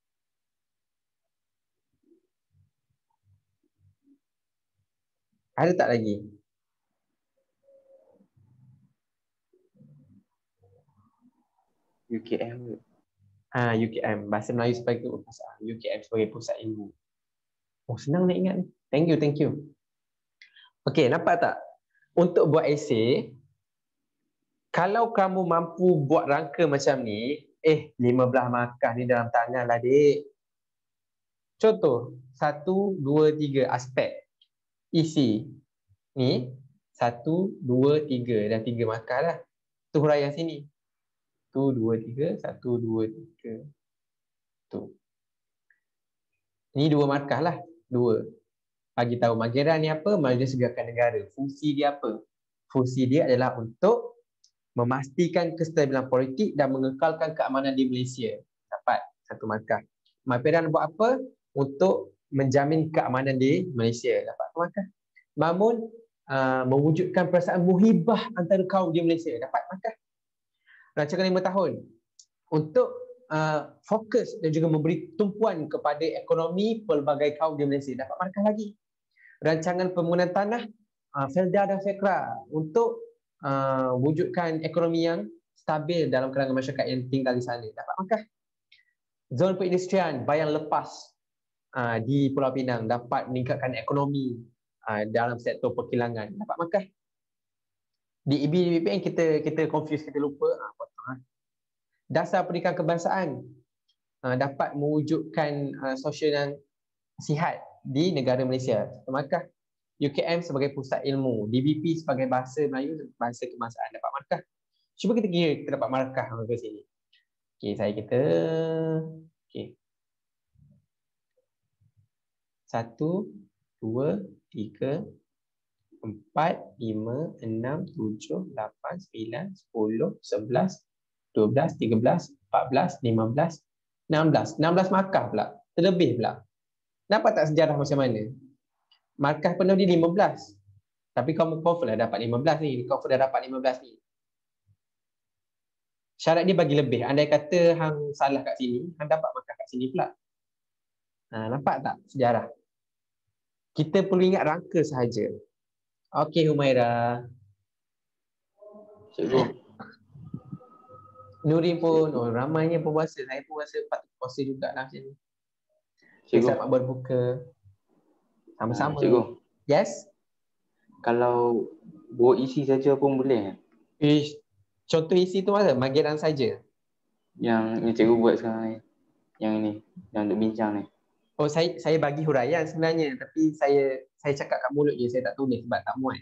Ada tak lagi? UKM. UKM. Bahasa Melayu sebagai kebahasaan. UKM sebagai pusat ilmu. Senang nak ingat ni. Thank you. Okay, nampak tak? Untuk buat esei, kalau kamu mampu buat rangka macam ni, 15 markah ni dalam tangan lah, dik. Contoh, 1, 2, 3 aspek isi ni, 1, 2, 3 dan 3 markah lah. Tu huraian sini. 1, 2, 3, 1, 2, 3. Tu. Ni 2 markah lah. 2. Bagi tahu Mageran ni apa? Majlis Gerakan Negara. Fungsi dia apa? Fungsi dia adalah untuk memastikan kestabilan politik dan mengekalkan keamanan di Malaysia. Dapat 1 markah. Mageran buat apa? Untuk menjamin keamanan di Malaysia. Dapat 1 markah. Mamun mewujudkan perasaan muhibah antara kaum di Malaysia. Dapat markah. Rancangan 5 tahun untuk fokus dan juga memberi tumpuan kepada ekonomi pelbagai kaum di Malaysia. Dapat markah lagi. Rancangan pembangunan tanah, Felda dan Fekra untuk wujudkan ekonomi yang stabil dalam kalangan masyarakat yang tinggal di sana. Dapat markah. Zon perindustrian bayang lepas di Pulau Pinang dapat meningkatkan ekonomi dalam sektor perkilangan. Dapat markah. Di EB-BPN kita confuse, kita lupa. Dasar pendidikan kebangsaan dapat mewujudkan sosial yang sihat di negara Malaysia. Markah. UKM sebagai pusat ilmu, DBP sebagai bahasa Melayu, bahasa kebangsaan. Dapat markah. Cuba kita kira kita dapat markah ke sini. Okey, okey. 1, 2, 3, 4, 5, 6, 7, 8, 9, 10, 11, 12, 13, 14, 15, 16. 16 markah pula. Terlebih pula. Nampak tak sejarah macam mana? Markah penuh di 15. Tapi kamu confirm dah dapat 15 ni. Kau dah dapat 15 ni. Syarat dia bagi lebih. Andai kata hang salah kat sini, hang dapat markah kat sini pula. Nampak tak sejarah? Kita perlu ingat rangka sahaja. Okey Humaira. Cikgu. Nurin pun, ramainya pembuasa. Saya pun rasa patut puasa jugalah macam ni. Cikgu. Selamat berbuka. Sama-sama. Cikgu. Yes? Kalau buat isi saja pun boleh. Contoh isi tu mana? Mageran saja. Yang cikgu buat sekarang ni. Yang ini, yang untuk bincang ni. Saya bagi huraian sebenarnya, tapi saya cakap kat mulut je, saya tak tulis sebab tak muat.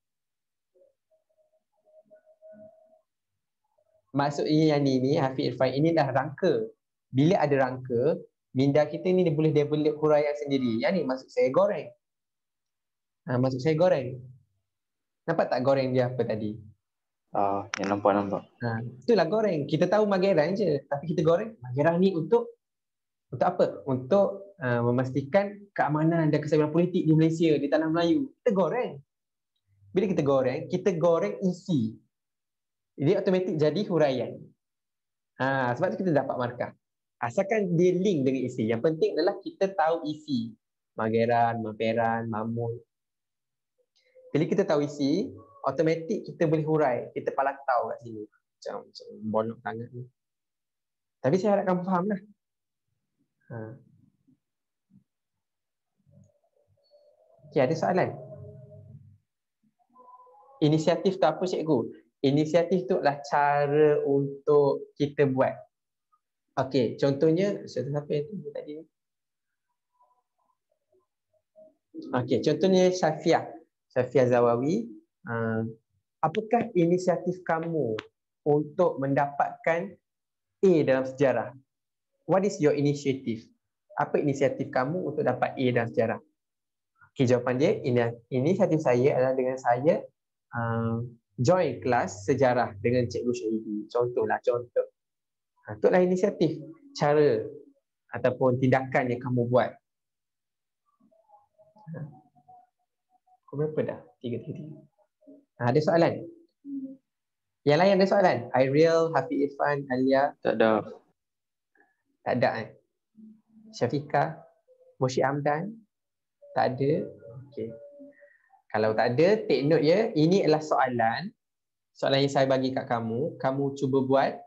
Maksudnya yang ni Hafiz Irfan, ini dah rangka. Bila ada rangka, minda kita ni dia boleh develop huraian sendiri. Yang ni maksud saya goreng. Maksud saya goreng. Nampak tak goreng dia apa tadi? Yang nampak. Itulah goreng. Kita tahu Mageran je, tapi kita goreng. Mageran ni untuk apa? Untuk memastikan keamanan dan kestabilan politik di Malaysia, di tanah Melayu. Kita goreng. Bila kita goreng isi. Dia automatik jadi huraian. Sebab tu kita dapat markah. Asalkan dia link dengan isi. Yang penting adalah kita tahu isi. Mageran, Maperan, Mamun. Bila kita tahu isi, automatik kita boleh hurai. Kita palatau kat sini. Macam bonok sangat ni. Tapi saya harap kamu faham lah. Okay, ada soalan? Inisiatif tu apa cikgu? Inisiatif tu adalah cara untuk kita buat. Okey, contohnya siapa yang tunggu tadi? Okey, contohnya Syafiah Zawawi. Apakah inisiatif kamu untuk mendapatkan A dalam sejarah? What is your initiative? Apa inisiatif kamu untuk dapat A dalam sejarah? Okey, jawapan dia, inisiatif saya adalah dengan saya join kelas sejarah dengan Cikgu Syahidi. Contoh. Itulah inisiatif, cara ataupun tindakan yang kamu buat. Pukul berapa dah? 3:33. Ada soalan? Yang lain ada soalan? Ariel, Hafiz Irfan, Alia? Tak ada. Tak ada Syafiqah, Mursyid Hamdan? Tak ada? Okey. Kalau tak ada, take note ya. Ini adalah soalan yang saya bagi kat kamu. Kamu cuba buat.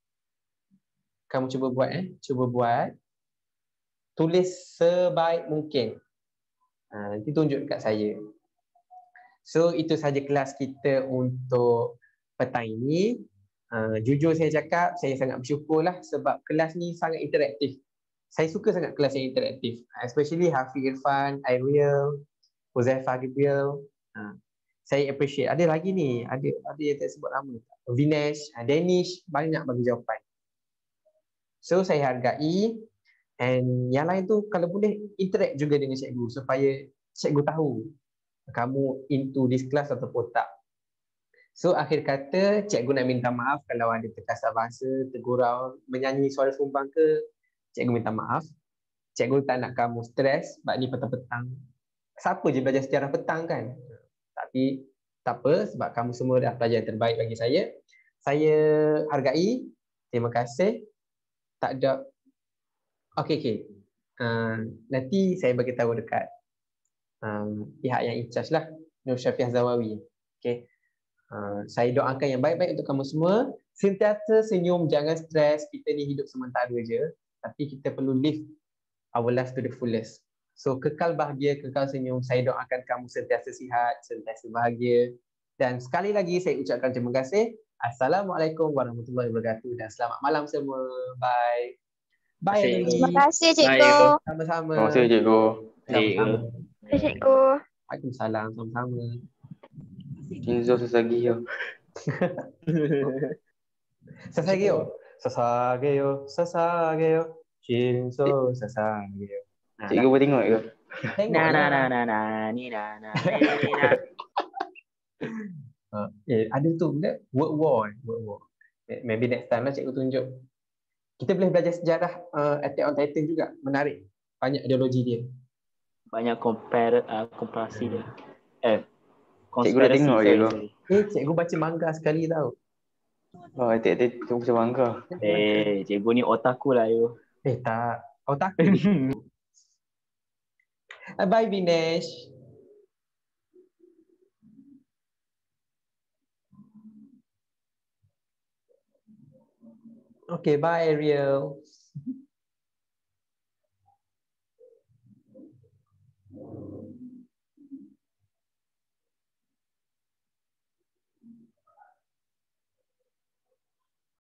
Cuba buat. Tulis sebaik mungkin. Nanti tunjuk dekat saya. So, itu saja kelas kita untuk petang ini. Jujur saya cakap, saya sangat bersyukurlah sebab kelas ni sangat interaktif. Saya suka sangat kelas yang interaktif. Especially Hafiz Irfan, Ariel, Huzaifah Gibril. Saya appreciate. Ada lagi ni, ada yang tak sebut nama. Vinesh, Danish, banyak bagi jawapan. So, saya hargai. And yang lain tu kalau boleh interact juga dengan cikgu supaya cikgu tahu kamu into this class ataupun tak. So akhir kata, cikgu nak minta maaf kalau ada terkasar bahasa, tergurau, menyanyi suara sumbang ke, cikgu minta maaf. Cikgu tak nak kamu stres sebab ni petang-petang. Siapa je belajar sejarah petang kan? Tapi tak apa sebab kamu semua dah pelajar yang terbaik bagi saya. Saya hargai. Terima kasih. Tak ada. Okey. Nanti saya bagi tahu dekat pihak yang in charge lah, Nur Syafiah Zawawi. Okey. Saya doakan yang baik-baik untuk kamu semua. Sentiasa senyum, jangan stres. Kita ni hidup sementara je, tapi kita perlu live our life to the fullest. So kekal bahagia, kekal senyum. Saya doakan kamu sentiasa sihat, sentiasa bahagia. Dan sekali lagi saya ucapkan terima kasih. Assalamualaikum warahmatullahi wabarakatuh dan selamat malam semua. Bye. Bye Emily. Terima kasih cikgu. Baik. Sama-sama. Terima kasih cikgu. Sama-sama. Terima kasih cikgu. Waalaikumsalam. Sama-sama. Kinzo Sasagio. Sasageo. Shinzo Sasageo. Cikgu boleh tengok ke? Tengok Na. ada tu benda World War. Maybe next time lah cikgu tunjuk. Kita boleh belajar sejarah Attack on Titan juga. Menarik. Banyak ideologi dia. Banyak komparasi dia. Cikgu dah tengok je tu. Cikgu baca manga sekali tau. Oh, adik-adik cikgu macam bangga. Cikgu ni otaku lah you. Tak. Takut. Bye Vinesh. Okay, bye Ariel.